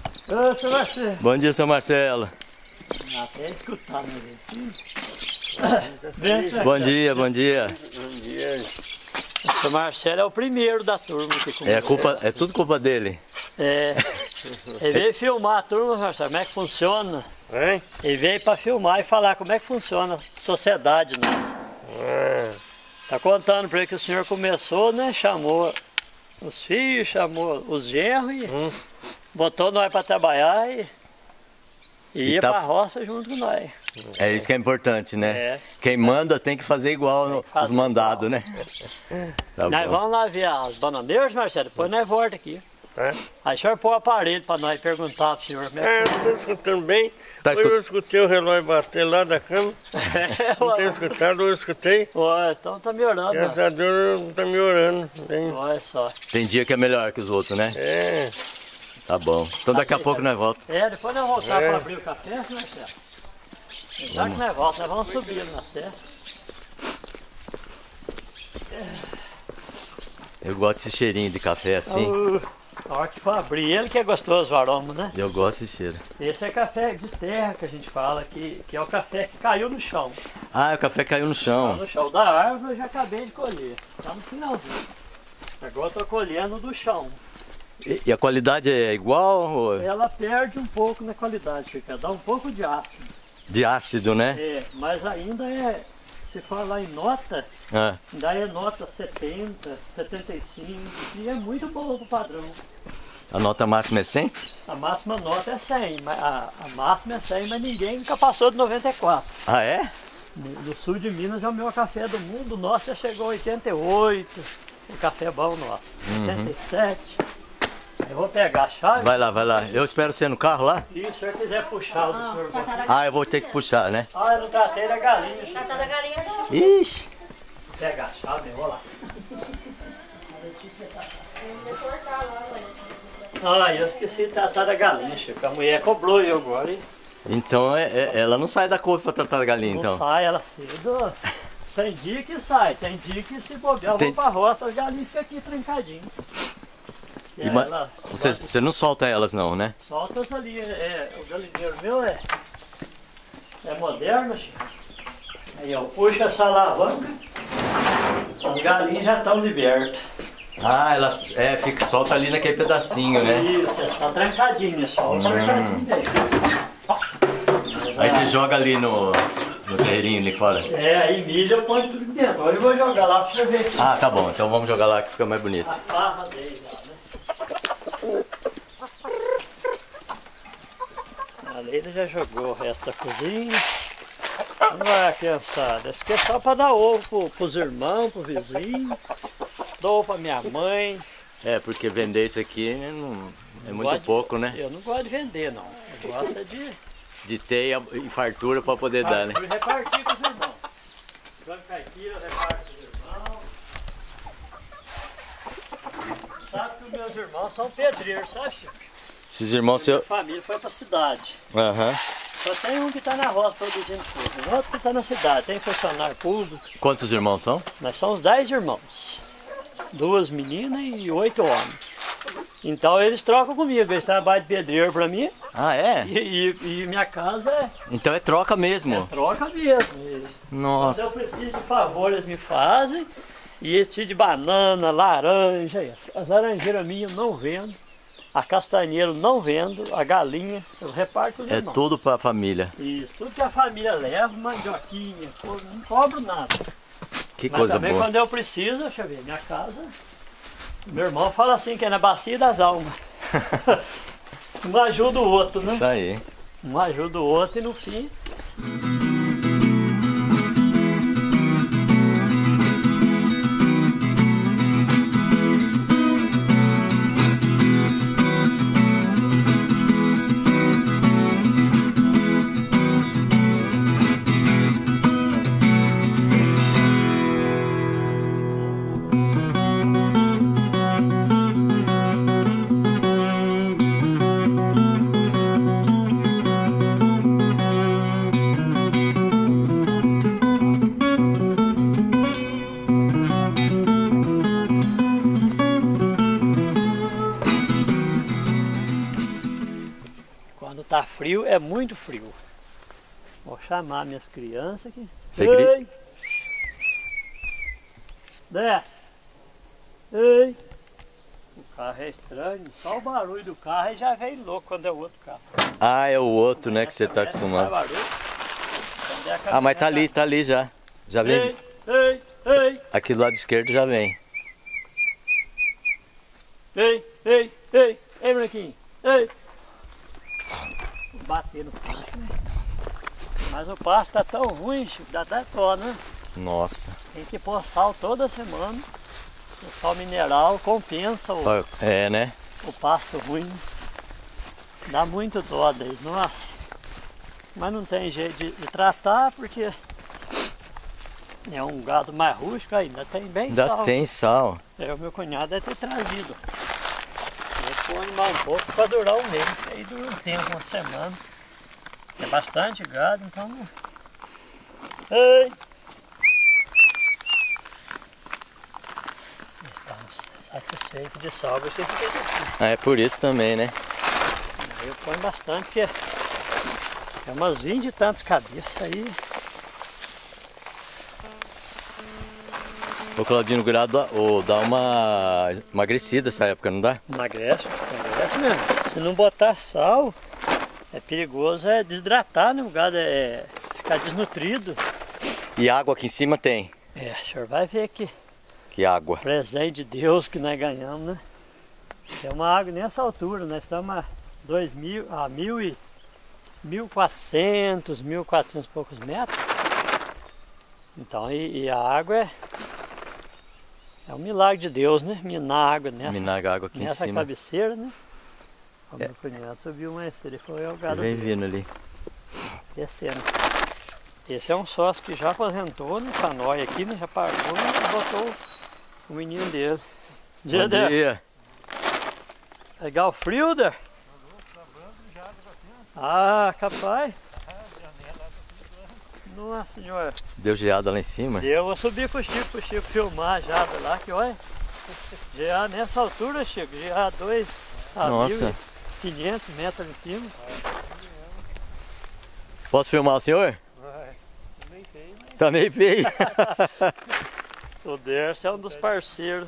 Ô, seu Marcelo. Bom dia, seu Marcelo. Até escutar, meu Deus. Bom dia, bom dia. Bom dia. O seu Marcelo é o primeiro da turma que começou. É tudo culpa dele. É. Ele veio filmar a turma, Marcelo, como é que funciona. Hein? Ele veio para filmar e falar como é que funciona a sociedade nossa. Tá contando para ele que o senhor começou, né? Chamou os filhos, chamou os genros e botou nós para trabalhar e ia tá... para a roça junto com nós. É isso que é importante, né? É. Quem manda tem que fazer igual os mandados, né? Tá Nós bom. vamos lá ver as bananeiras, Marcelo, depois nós volta aqui. Tá? Aí o senhor põe o aparelho para nós perguntar pro senhor como é Eu estou escutando bem. Tá Hoje eu escutei o relógio bater lá da cama. Não tenho escutado, eu escutei. Olha, então tá melhorando. Graças a Deus está melhorando. Bem. Olha só. Tem dia que é melhor que os outros, né? É. Tá bom. Então daqui a pouco nós voltamos. Depois nós voltar para abrir o café, Marcelo. Já que nós voltamos, nós vamos subir na serra. Eu gosto desse cheirinho de café assim. Na hora que for abrir ele que é gostoso o aroma, né? Eu gosto desse cheiro. Esse é café de terra que a gente fala, que é o café que caiu no chão. Ah, o café caiu no Tá chão. no chão da árvore eu já acabei de colher. Tá no finalzinho. Agora eu tô colhendo do chão. E a qualidade é igual? Ou Ela perde um pouco na qualidade, fica, dá um pouco de ácido. de ácido, né? É, mas ainda é, se falar em nota, Ah, ainda é nota 70, 75, e é muito boa pro padrão. a nota máxima é 100? A máxima nota é 100, a máxima é 100, mas ninguém nunca passou de 94. Ah, é? No sul de Minas é o melhor café do mundo, o nosso já chegou a 88, o café é bom nosso, 87. Eu vou pegar a chave. Vai lá, vai lá. Eu espero você no carro lá? E se o senhor quiser puxar o do senhor. Ah, eu vou ter que puxar, né? Ah, eu não tratei da galinha. senhor. Tratar da galinha do Ixi. Pega a chave e vou lá. Ah, eu esqueci de tratar da galinha, Chico. A mulher cobrou eu agora. E Então ela não sai da couve pra tratar a galinha, não então. sai ela cedo. Tem dia que sai, tem dia que se bobear, eu Tem- vou pra roça, as galinhas ficam aqui trancadinhas. E E ma- ela Você não solta elas não, né? solta as ali, o galinheiro meu é moderno, Chico. Aí eu puxo essa alavanca, as galinhas já estão libertas. Ah, elas solta ali naquele pedacinho, né? Isso, é só trancadinha, só o cercadinho dele. Aí você joga ali no terreirinho ali fora. Aí milho eu ponho tudo dentro. Agora eu vou jogar lá pra você ver Ah, tá bom. Então vamos jogar lá que fica mais bonito. a farra dele lá, né? A Leila já jogou o resto da cozinha. Não vai, criançada. Isso aqui é só pra dar ovo pros irmãos, pro vizinho. Dou ovo pra minha mãe. É, porque vender isso aqui né, não, é muito Gosto de- pouco, né? Eu não gosto de vender, não. Eu gosto é de De ter e fartura pra poder dar, né? repartir com os irmãos. Jogando caipira, eu reparto com os irmãos. Sabe que os meus irmãos são pedreiros, sabe, Chico? Esses irmãos Minha seus... família foi pra cidade. Aham. Só tem um que tá na roça produzindo tudo, o outro que tá na cidade, tem funcionário público. Quantos irmãos são? Nós somos 10 irmãos. 2 meninas e 8 homens. Então eles trocam comigo, eles trabalham de pedreiro pra mim Ah, é? e minha casa Então é troca mesmo. troca mesmo. Quando eu Nossa. preciso de favor, eles me fazem. E eles precisam de banana, laranja. As laranjeiras minhas eu não vendo. A castanheira eu não vendo. A galinha eu reparto os É irmãos. tudo pra família. Isso, tudo que a família leva, mandioquinha, não cobro nada. Que Mas coisa também boa. quando eu preciso, deixa eu ver, minha casa, meu irmão fala assim que é na bacia das almas. Um ajuda o outro, né? Isso aí. Um ajuda o outro e no fim. frio, é muito frio. Vou chamar minhas crianças aqui. Você grita? Desce. Ei. O carro é estranho, só o barulho do carro aí já vem louco quando é o outro carro. Ah, é o outro, né, que você tá acostumado. Ah, mas tá ali já. Já vem. Ei, ei. Aqui do lado esquerdo já vem. Ei, ei, ei, ei, Branquinho. Ei. Vou bater no pasto, né? Mas o pasto tá tão ruim, Chico, dá até dó, né? Nossa. Tem que pôr sal toda semana. O sal mineral compensa né? o pasto ruim. Dá muito dó deles, nossa. Mas não tem jeito de tratar porque é um gado mais rústico ainda, tem bem sal. Ainda tem sal. O meu cunhado deve ter trazido. Eu põe mais um pouco para durar um mês. Aí dura um tempo, uma semana. É bastante gado, então. Ei! Estamos satisfeitos de sal, você fica aqui. Ah, é por isso também, né? Aí eu ponho bastante, porque é umas 20 e tantas cabeças aí. O Claudinho Grado dá uma emagrecida essa época, não dá? Emagrece mesmo. Se não botar sal, é perigoso desidratar, né? O gado ficar desnutrido. E água aqui em cima tem? O senhor vai ver aqui. Que água? Presente de Deus que nós ganhamos, né? É uma água nessa altura, nós estamos a 1.400, 1.400 e poucos metros. Então, e a água é um milagre de Deus, né? Minar água Minar água aqui em nessa cima. cabeceira, né? O meu cunhado subiu mais cedo, ele foi ao gado Vem dele, vindo ali. descendo. Esse é um sócio que já aposentou, né? Pra nós aqui, né? Já pagou e botou o menino dele. Bom dia. Pegar o frio, Der? Ah, capaz. Nossa senhora. Deu geada lá em cima? Eu vou subir pro Chico filmar já lá, que olha. Já nessa altura, Chico, já 1.500 metros ali em cima. Posso filmar o senhor? Tá meio feio. O Dercy é um dos parceiros.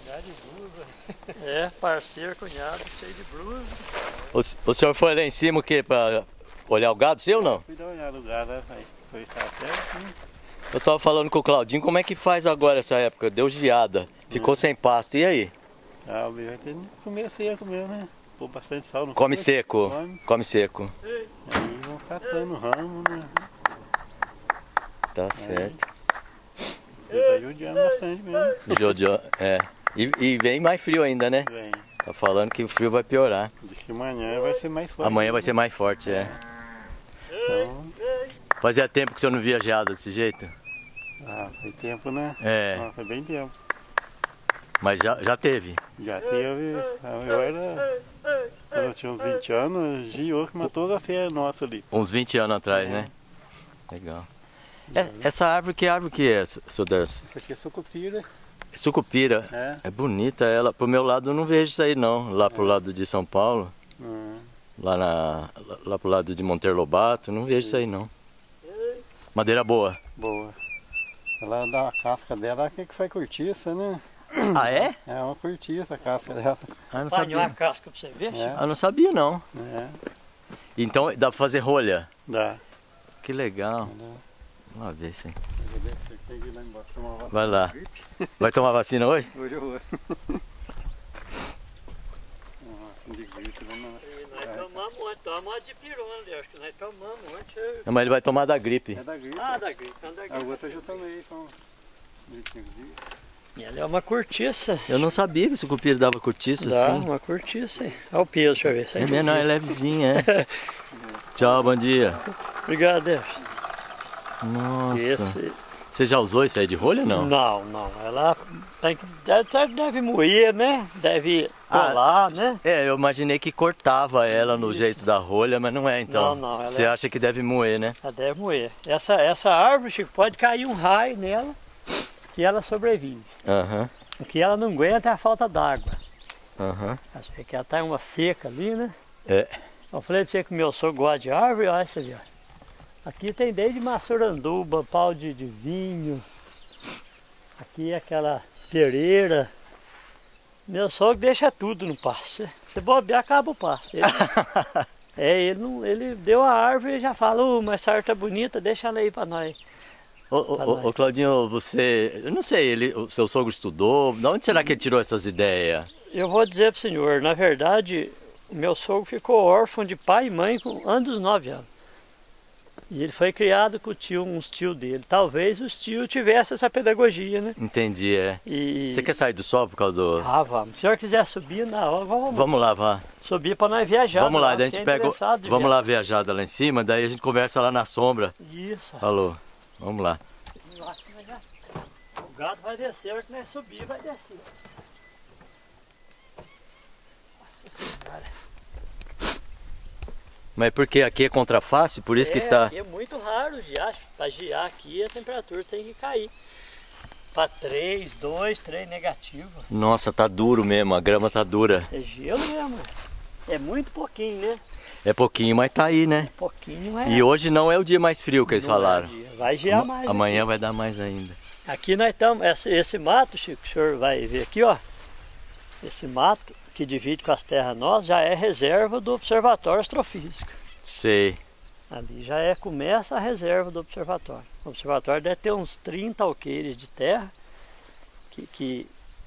Parceiro, cunhado, cheio de blusa. O senhor foi lá em cima o quê? Pra olhar o gado seu ou não? Fui dar uma olhada no gado, né? Foi estar certo, né? Eu tava falando com o Claudinho, como é que faz agora essa época? Deu geada, ficou sem pasto, e aí? Ah, o meu tem que comer seco mesmo, né? Pôr bastante sal no Come seco, come seco. Aí vão catando ramo, né? Tá certo. Tá judiando bastante mesmo. E vem mais frio ainda, né? Vem. Tá falando que o frio vai piorar. Diz que amanhã vai ser mais forte. Amanhã vai ser mais forte, Então, Fazia tempo que o senhor não via geada desse jeito? foi tempo, né? Foi bem tempo. Mas já teve? Já teve. Eu era. Quando eu tinha uns 20 anos, giou que matou toda a feira nossa ali. Uns 20 anos atrás, né? Legal. Essa árvore, que árvore que é, seu Dercy? Isso aqui é sucupira. Sucupira. É bonita ela. Pro meu lado eu não vejo isso aí não. Lá pro lado de São Paulo. Lá pro lado de Monteiro Lobato, não vejo isso aí não. Madeira boa. Boa. Ela dá a casca dela, que faz cortiça, né? Ah, é? É uma cortiça a casca dela. Ah, não Apanhou a sabia. casca pra você ver? Ah, não sabia não. Então dá pra fazer rolha? Dá. Que legal. Vamos lá ver sim. Tem que ir lá embaixo tomar vacina. Vai lá. Vai tomar vacina hoje? Hoje eu vou. De gripe, Nós tomamos ontem, tomamos de pirona, acho que nós tomamos ontem. Não, mas ele vai tomar da gripe. É da gripe. Ah, da gripe, então da gripe. A outra eu já tomei, são 25 dias. E ela é uma cortiça. Eu não sabia que sucupira dava cortiça Dá, assim. uma cortiça aí. Olha o peso, deixa eu ver. É menor, é levezinha, é. Tchau, bom dia. Obrigado, Deus. Nossa. Você já usou isso aí de rolha ou não? Não. Ela deve moer, né? Deve colar, né? Eu imaginei que cortava ela no jeito da rolha, mas não é então. Não. Você acha que deve moer, né? Ela deve moer. Essa árvore, Chico, pode cair um raio nela que ela sobrevive. O que ela não aguenta é a falta d'água. Acho que ela tá em uma seca ali, né? Eu falei pra você que o meu sogro gosta de árvore, olha você vê. Aqui tem desde maçoranduba, pau de vinho. Aqui é aquela pereira. Meu sogro deixa tudo no pasto. Se bobear, acaba o pasto. Ele deu a árvore e já falou, mas essa árvore tá bonita, deixa ela aí pra nós. Ô Claudinho, você, eu não sei, o seu sogro estudou, de onde será que ele tirou essas ideias? Eu vou dizer pro senhor, na verdade, o meu sogro ficou órfão de pai e mãe antes dos 9 anos. E ele foi criado com uns tios dele. Talvez os tios tivessem essa pedagogia, né? Entendi, é. E... Você quer sair do sol por causa do... Ah, vamos. Se o senhor quiser subir na hora, vamos. Vamos lá, vá. Subir para nós viajar. Vamos lá, daí a gente pega... Vamos lá viajada lá em cima, daí a gente conversa lá na sombra. Isso. Falou. Vamos lá. O gado vai descer, a hora que nós subir, vai descer. Nossa Senhora. Mas porque aqui é contraface, por isso que está... Aqui é muito raro o giar. Para giar aqui a temperatura tem que cair. Para 3, 2, 3 negativo. Nossa, tá duro mesmo, a grama tá dura. É gelo mesmo. É muito pouquinho, né? É pouquinho, mas tá aí, né? Pouquinho, mas... E hoje não é o dia mais frio que eles falaram. Vai giar mais. Amanhã aqui. vai dar mais ainda. Aqui nós estamos... Esse mato, Chico, o senhor vai ver aqui, ó. Esse mato que divide com as terras nossas já é reserva do Observatório Astrofísico. Sei. Ali já começa a reserva do observatório. O observatório deve ter uns 30 alqueires de terra que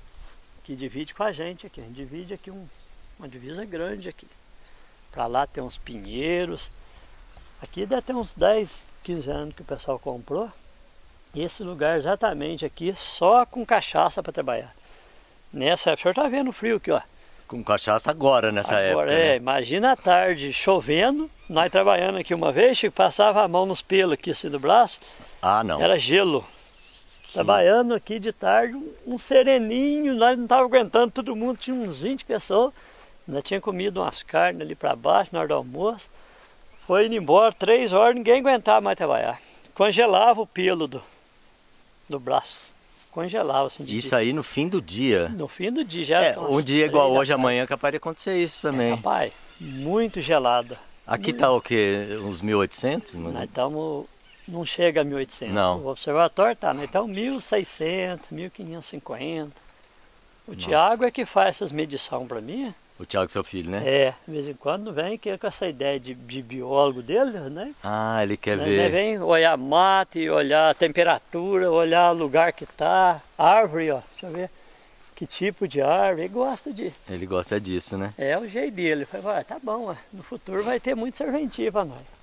divide com a gente aqui. A gente divide aqui uma divisa grande aqui. Para lá tem uns pinheiros. Aqui deve ter uns 10, 15 anos que o pessoal comprou. E esse lugar exatamente aqui só com cachaça para trabalhar. Nessa época, o senhor está vendo o frio aqui, ó. Com cachaça agora, nessa época. Né? Imagina a tarde chovendo, nós trabalhando aqui uma vez, Chico, passava a mão nos pelos aqui assim do braço. Ah, não. Era gelo. Sim. Trabalhando aqui de tarde, um sereninho, nós não estávamos aguentando, todo mundo, tinha uns 20 pessoas. Nós tínhamos comido umas carnes ali para baixo, na hora do almoço. Foi indo embora, 3 horas, ninguém aguentava mais trabalhar. Congelava o pelo do braço. Congelava assim de isso dia. Aí no fim do dia. No fim do dia já. Um dia igual hoje, amanhã, capaz de acontecer isso também. Rapaz, muito gelada. Aqui está o quê? Uns 1800? Nós estamos... Não chega a 1800. Não. O observatório está, nós estamos 1600, 1550. O Tiago é que faz essas medições para mim. O Tiago, seu filho, né? É, de vez em quando vem que com essa ideia de biólogo dele, né? Ah, ele quer ver. Ele vem olhar mate, olhar a temperatura, olhar o lugar que está, árvore, ó, deixa eu ver que tipo de árvore, ele gosta de... Ele gosta disso, né? É o jeito dele, ele fala, tá bom, ó, no futuro vai ter muito serventia para nós.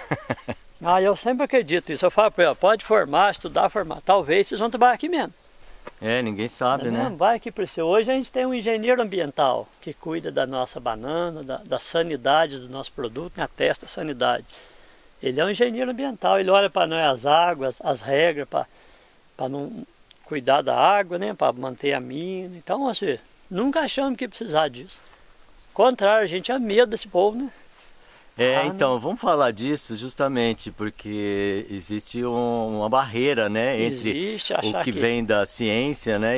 Eu sempre acredito nisso, eu falo para ele, pode formar, estudar, formar, talvez vocês vão trabalhar aqui mesmo. É, ninguém sabe, né? Não vai que precisa. Hoje a gente tem um engenheiro ambiental que cuida da nossa banana, da sanidade do nosso produto, atesta a sanidade. Ele é um engenheiro ambiental, ele olha para nós as águas, as regras, para não cuidar da água, né? Para manter a mina. Então, assim, nunca achamos que precisar disso. Ao contrário, a gente é medo desse povo, né? Então, vamos falar disso justamente porque existe uma barreira, né, entre o que vem da ciência, né,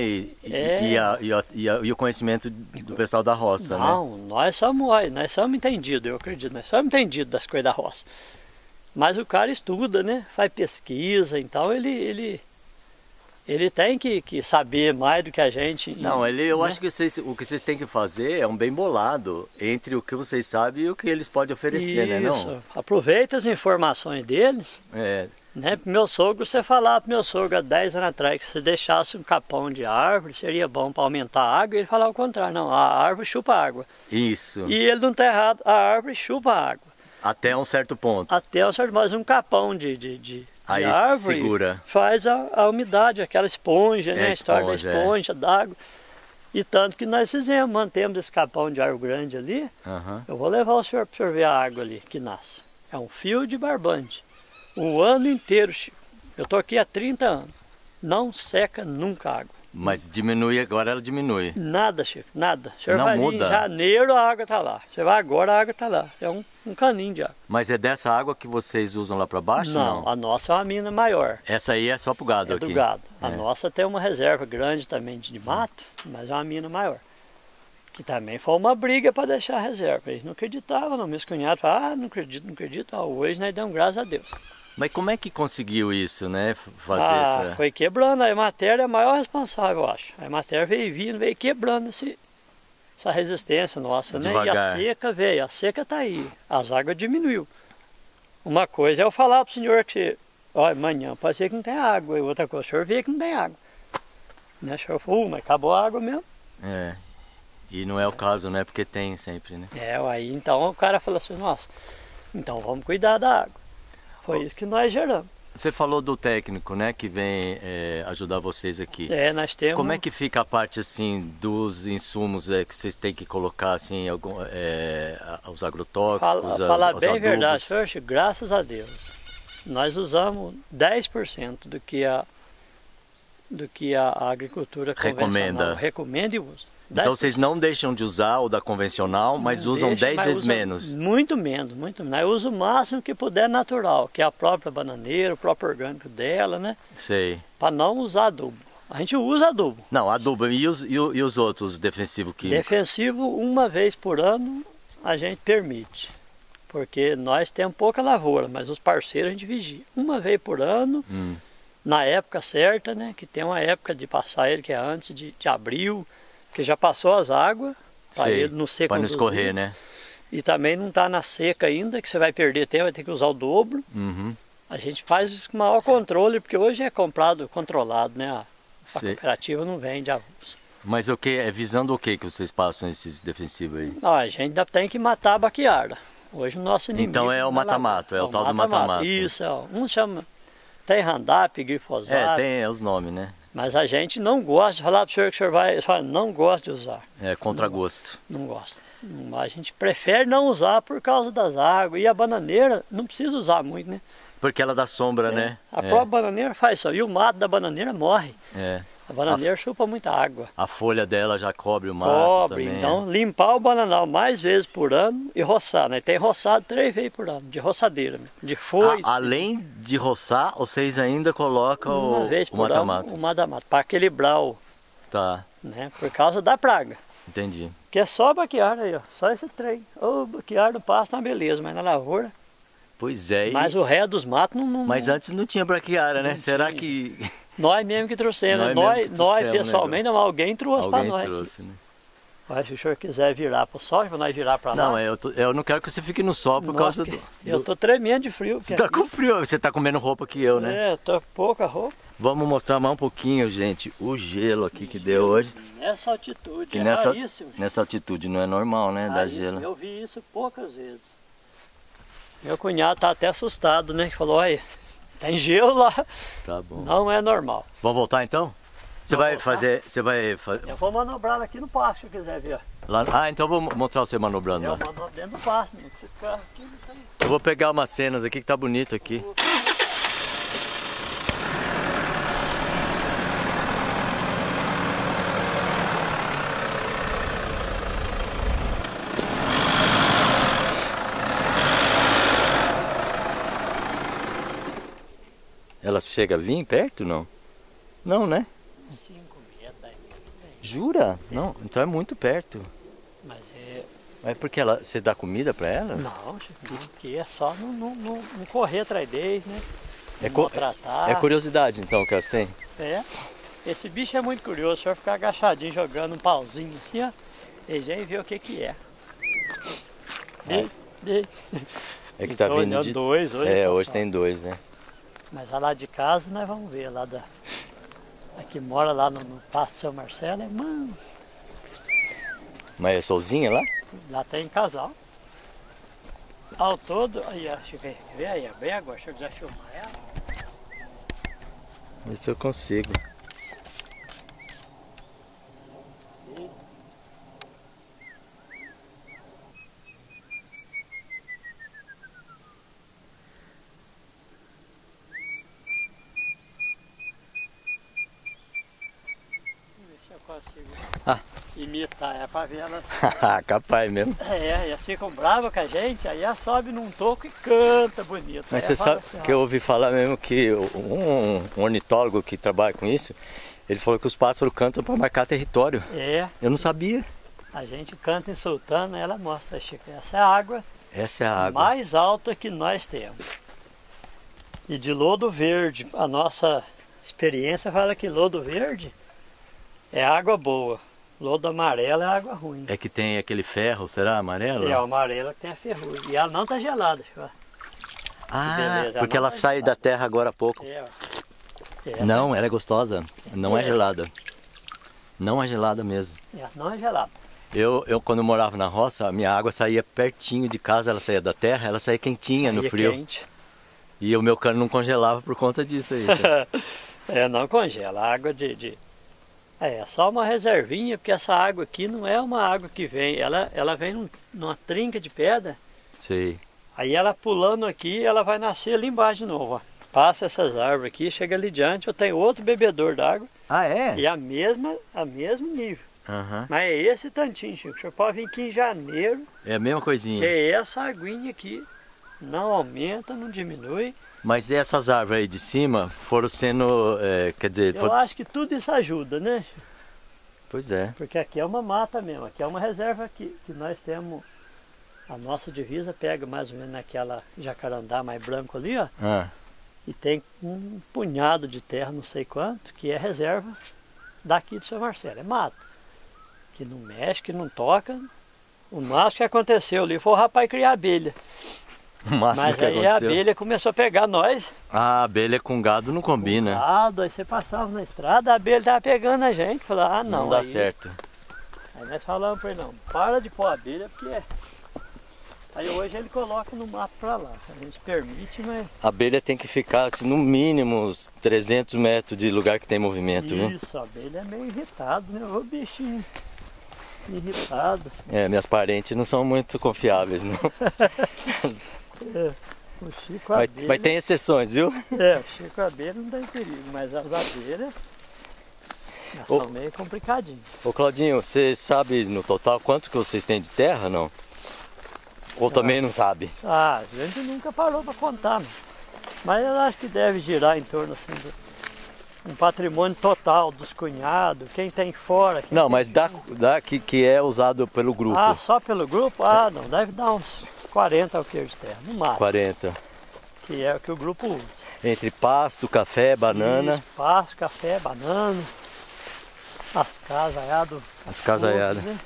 e o conhecimento do pessoal da roça, Não, né? nós somos entendidos, eu acredito, nós somos entendidos das coisas da roça. Mas o cara estuda, né, faz pesquisa, então ele tem que saber mais do que a gente. Não, eu acho que o que vocês têm que fazer é um bem bolado entre o que vocês sabem e o que eles podem oferecer, né? Não? Aproveita as informações deles. Né? Pro meu sogro, você falava pro meu sogro há 10 anos atrás que se deixasse um capão de árvore seria bom para aumentar a água, ele falava o contrário, não, a árvore chupa água. Isso. E ele não está errado, a árvore chupa água. Até um certo ponto. Até um certo ponto, mas um capão de aí árvore segura. Faz a umidade, aquela esponja, né? A história da esponja, d'água. E tanto que nós mantemos esse capão de árvore grande ali. Eu vou levar o senhor para o senhor ver a água ali que nasce. É um fio de barbante. O ano inteiro, Chico. Eu estou aqui há 30 anos. Não seca nunca a água. Mas diminui agora, ela diminui. Nada, Chico, nada. O senhor não vai muda. Em janeiro a água está lá. Você vai agora, a água está lá. É um caninho de água. Mas é dessa água que vocês usam lá para baixo? Não, a nossa é uma mina maior. Essa aí é só para o gado aqui? É do gado. A nossa tem uma reserva grande também de mato, mas é uma mina maior. Que também foi uma briga para deixar a reserva. Eles não acreditavam, não. Meus cunhados falaram, não acredito. Hoje nós damos graças a Deus. Mas como é que conseguiu isso, né? Fazer essa... Foi quebrando. A Emater é a maior responsável, eu acho. A Emater veio quebrando essa resistência nossa, né? Devagar. E a seca veio, a seca tá aí. As águas diminuiu. Uma coisa é eu falar pro senhor que, ó, amanhã pode ser que não tem água. E outra coisa, o senhor vê que não tem água. Né? O senhor falou, mas acabou a água mesmo. É. E não é o caso, né? Porque tem sempre, né? Aí então o cara falou assim, nossa, então vamos cuidar da água. Foi isso que nós geramos. Você falou do técnico, né? Que vem ajudar vocês aqui. Nós temos... Como é que fica a parte, assim, dos insumos que vocês têm que colocar, assim, os agrotóxicos, Falar os bem adubos? verdade, senhor, graças a Deus, nós usamos 10% do que a agricultura convencional recomenda e usa. Então vocês não deixam de usar o da convencional, mas usam 10 vezes menos. Muito menos. Nós usamos o máximo que puder natural, que é a própria bananeira, o próprio orgânico dela, né? Sei. Para não usar adubo. A gente usa adubo. Não, adubo. E os outros defensivos químicos? Defensivo, uma vez por ano, a gente permite. Porque nós temos pouca lavoura, mas os parceiros a gente vigia. Uma vez por ano, na época certa, né? Que tem uma época de passar ele, que é antes de abril, que já passou as águas, para ele não ser para não escorrer, né? E também não está na seca ainda, que você vai perder tempo, vai ter que usar o dobro. A gente faz isso com maior controle, porque hoje é controlado, né? A cooperativa não vende avulso. Mas o que é visando o que vocês passam esses defensivos aí? A gente ainda tem que matar a baquiarda. Hoje o nosso inimigo... Então é o mata-mato, é o tal do mata-mato. Isso, um chama... Tem Roundup, glifosato. Tem os nomes, né? Mas a gente não gosta de falar para o senhor que o senhor vai... não gosta de usar. É contra gosto. Não gosta. A gente prefere não usar por causa das águas. E a bananeira não precisa usar muito, né? Porque ela dá sombra, né? A própria bananeira faz isso. E o mato da bananeira morre. A bananeira chupa muita água. A folha dela já cobre o mato também. Então limpar o bananal mais vezes por ano e roçar, né? Tem roçado 3 vezes por ano, de roçadeira, de foice. Além de roçar, vocês ainda colocam o mata-mato? O mata-mato, para equilibrar né? Por causa da praga. Entendi. Que é só baquiarda aí, ó. Só esse trem. O baquiarda passa uma beleza, mas na lavoura... Pois é. Mas o resto dos matos não... Mas antes não tinha braquiária, né? Será que... Nós mesmo que trouxemos, nós pessoalmente, não, alguém trouxe para nós. Trouxe, né? Mas se o senhor quiser virar para o sol, nós virar para lá. Não, eu não quero que você fique no sol por causa do... Eu tô tremendo de frio. Você tá com frio, você tá com menos roupa que eu, né? Eu tô com pouca roupa. Vamos mostrar mais um pouquinho, gente, o gelo aqui que deu hoje. Nessa altitude, que raríssimo. Nessa altitude não é normal, né, dar gelo. Eu vi isso poucas vezes. Meu cunhado tá até assustado, né? Que falou, olha, tem gelo lá. Tá bom. Não é normal. Vamos voltar então? Você vai fazer... Eu vou manobrar aqui no pasto, se quiser ver. Então eu vou mostrar você manobrando lá. Eu manobro dentro do pasto, né? Se ficar aqui, não tem... Eu vou pegar umas cenas aqui que tá bonito aqui. Ela chega a vir perto, não? Não, né? 5 metros. Jura? Não, então é muito perto. Mas é porque você dá comida pra ela? Não, que é só não correr atrás deles, né? É curiosidade então que elas têm? Esse bicho é muito curioso, só ficar agachadinho jogando um pauzinho assim, ó. Eles já vê o que é. É que tá vindo de... dois hoje. Hoje tem 2, né? Mas lá de casa nós vamos ver, a que mora lá no Pasto Seu Marcelo é manso. Mas é sozinha lá? Lá tem casal. Ao todo, aí, deixa eu ver aí, bem agora, deixa eu desafilmar ela. Vê se eu consigo. Consigo imitar, para ver ela. Capaz mesmo. E assim ficam brava com a gente, aí ela sobe num toco e canta bonito. Mas você sabe que eu ouvi falar mesmo que um ornitólogo que trabalha com isso, ele falou que os pássaros cantam para marcar território. Eu não sabia. A gente canta insultando, ela mostra, Chico, essa é a água, Essa é a água. mais alta que nós temos. E de lodo verde, a nossa experiência fala que lodo verde é água boa. Lodo amarelo é água ruim. É que tem aquele ferro, será amarelo? É o amarelo que tem a ferrugem. E ela não está gelada, Chico. Ah, beleza, porque não ela vai sai gelada. da terra agora há pouco. É, ó. Essa Não, ela é gostosa. Não é gelada. Não é gelada mesmo. não é gelada. Eu quando eu morava na roça, a minha água saía pertinho de casa, ela saía da terra, ela saía quentinha no Saía frio. quente. E o meu cano não congelava por conta disso aí. Não congela. A água é só uma reservinha, porque essa água aqui não é uma água que vem. Ela vem numa trinca de pedra. Sei. Aí ela pulando aqui, ela vai nascer ali embaixo de novo. Ó. Passa essas árvores aqui, chega ali diante, eu tenho outro bebedor d'água. Ah, é? E a mesmo nível. Uhum. Mas é esse tantinho, Chico. O senhor pode vir aqui em janeiro, É a mesma que coisinha. é essa aguinha aqui. Não aumenta, não diminui. Mas essas árvores aí de cima foram sendo, quer dizer... Eu acho que tudo isso ajuda, né, Chico? Pois é. Porque aqui é uma mata mesmo, aqui é uma reserva que nós temos. A nossa divisa pega mais ou menos naquela jacarandá mais branco ali, ó. Ah. E tem um punhado de terra, não sei quanto, que é reserva daqui do seu Marcelo. É mato. Que não mexe, que não toca. O máximo que aconteceu ali foi o rapaz criar abelha. O máximo Mas que aí aconteceu. a abelha começou a pegar nós. A abelha com gado não combina. Gado, aí você passava na estrada, a abelha tava pegando a gente. Falava, Não dá aí, certo. Aí nós falamos pra ele, não, para de pôr a abelha, porque aí hoje ele coloca no mato pra lá. A gente permite, mas... A abelha tem que ficar assim, no mínimo uns 300 metros de lugar que tem movimento, viu? Isso, a abelha é meio irritado, né? Ô bichinho irritado. Minhas parentes não são muito confiáveis, não. O Chico a abelha... Mas tem exceções, viu? o Chico a abelha não tem perigo, mas as abelhas são meio complicadinhas. Ô Claudinho, você sabe no total quanto que vocês têm de terra, não? Ou também não sabe? Ah, a gente nunca parou para contar, mas eu acho que deve girar em torno assim um patrimônio total dos cunhados, quem tem fora. Quem Não, tem mas dá que é usado pelo grupo. Ah, só pelo grupo? Ah, não, deve dar uns 40 alqueires de terra, no máximo. 40. Que é o que o grupo usa. Entre pasto, café, banana. Isso, pasto, café, banana, as casaiadas. As casaiadas. Né?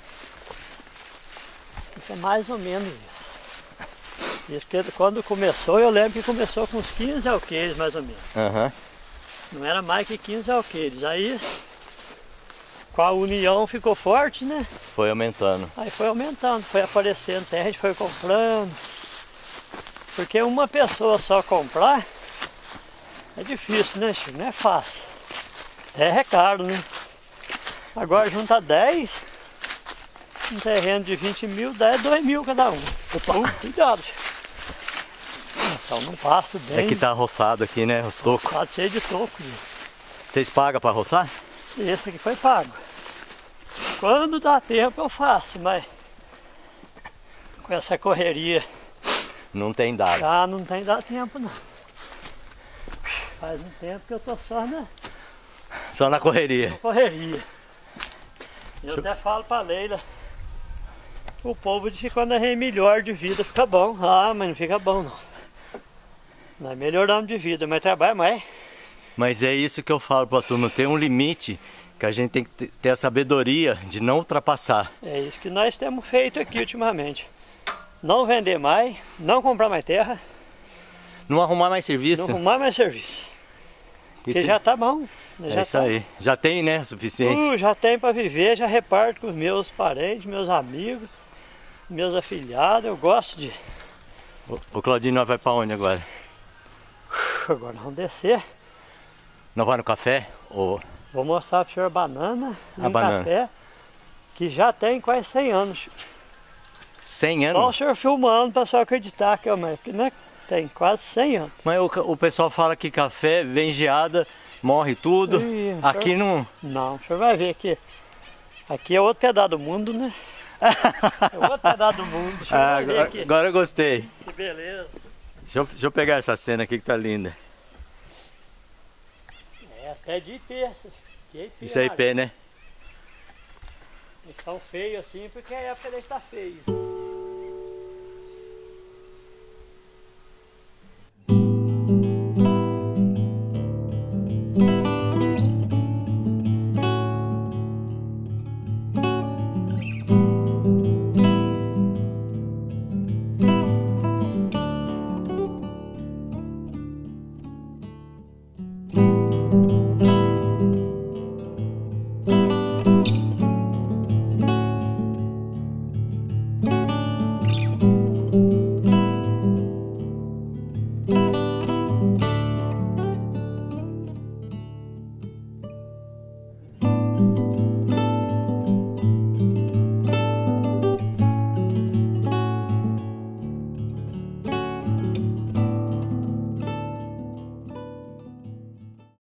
Isso é mais ou menos isso. Isso que quando começou, eu lembro que começou com uns 15 alqueires mais ou menos. Uhum. Não era mais que 15 alqueires. Aí, com a união ficou forte, né? Foi aumentando. Aí foi aumentando, foi aparecendo terra, a gente foi comprando. Porque uma pessoa só comprar é difícil, né, Chico? Não é fácil. Terra é caro, né? Agora junta 10, um terreno de 20 mil, dá 2 mil cada um. Cuidado, Chico. Então não passo bem. É que tá roçado aqui, né? O toco. Tá cheio de toco. Viu? Vocês pagam pra roçar? Esse aqui foi pago. Quando dá tempo eu faço, mas com essa correria Não tem dado. não tem dado tempo não. Faz um tempo que eu tô Só na correria. correria. Eu até falo pra Leila, o povo diz que quando a gente melhor de vida fica bom. Ah, mas não fica bom não. Nós melhoramos de vida, mas trabalha mais. Mas é isso que eu falo pra turma, tem um limite que a gente tem que ter a sabedoria de não ultrapassar. É isso que nós temos feito aqui ultimamente. Não vender mais, não comprar mais terra, Não arrumar mais serviço. não arrumar mais serviço. Porque Isso- já tá bom. é Já isso tá. aí. Já tem, né? Suficiente. Já tem para viver, já reparto com os meus parentes, meus amigos, meus afilhados. Eu gosto de... O Claudinho, nós vai pra onde agora? Agora vamos descer. Nós vai no café? Ou... Vou mostrar para o senhor a banana e A um banana. café que já tem quase 100 anos. 100 Só o anos? senhor filmando para só acreditar que né, tem quase 100 anos. Mas o pessoal fala que café vem geada, morre tudo. Ih, Aqui não... Não, o senhor vai ver aqui. Aqui é outro pedaço do mundo, né? É outro pedaço do mundo. O senhor vai ver aqui. Agora eu gostei. Que beleza. Deixa eu pegar essa cena aqui que tá linda. É até de IP. Isso é IP, né? Eles estão feios assim porque é a época deles estar feio.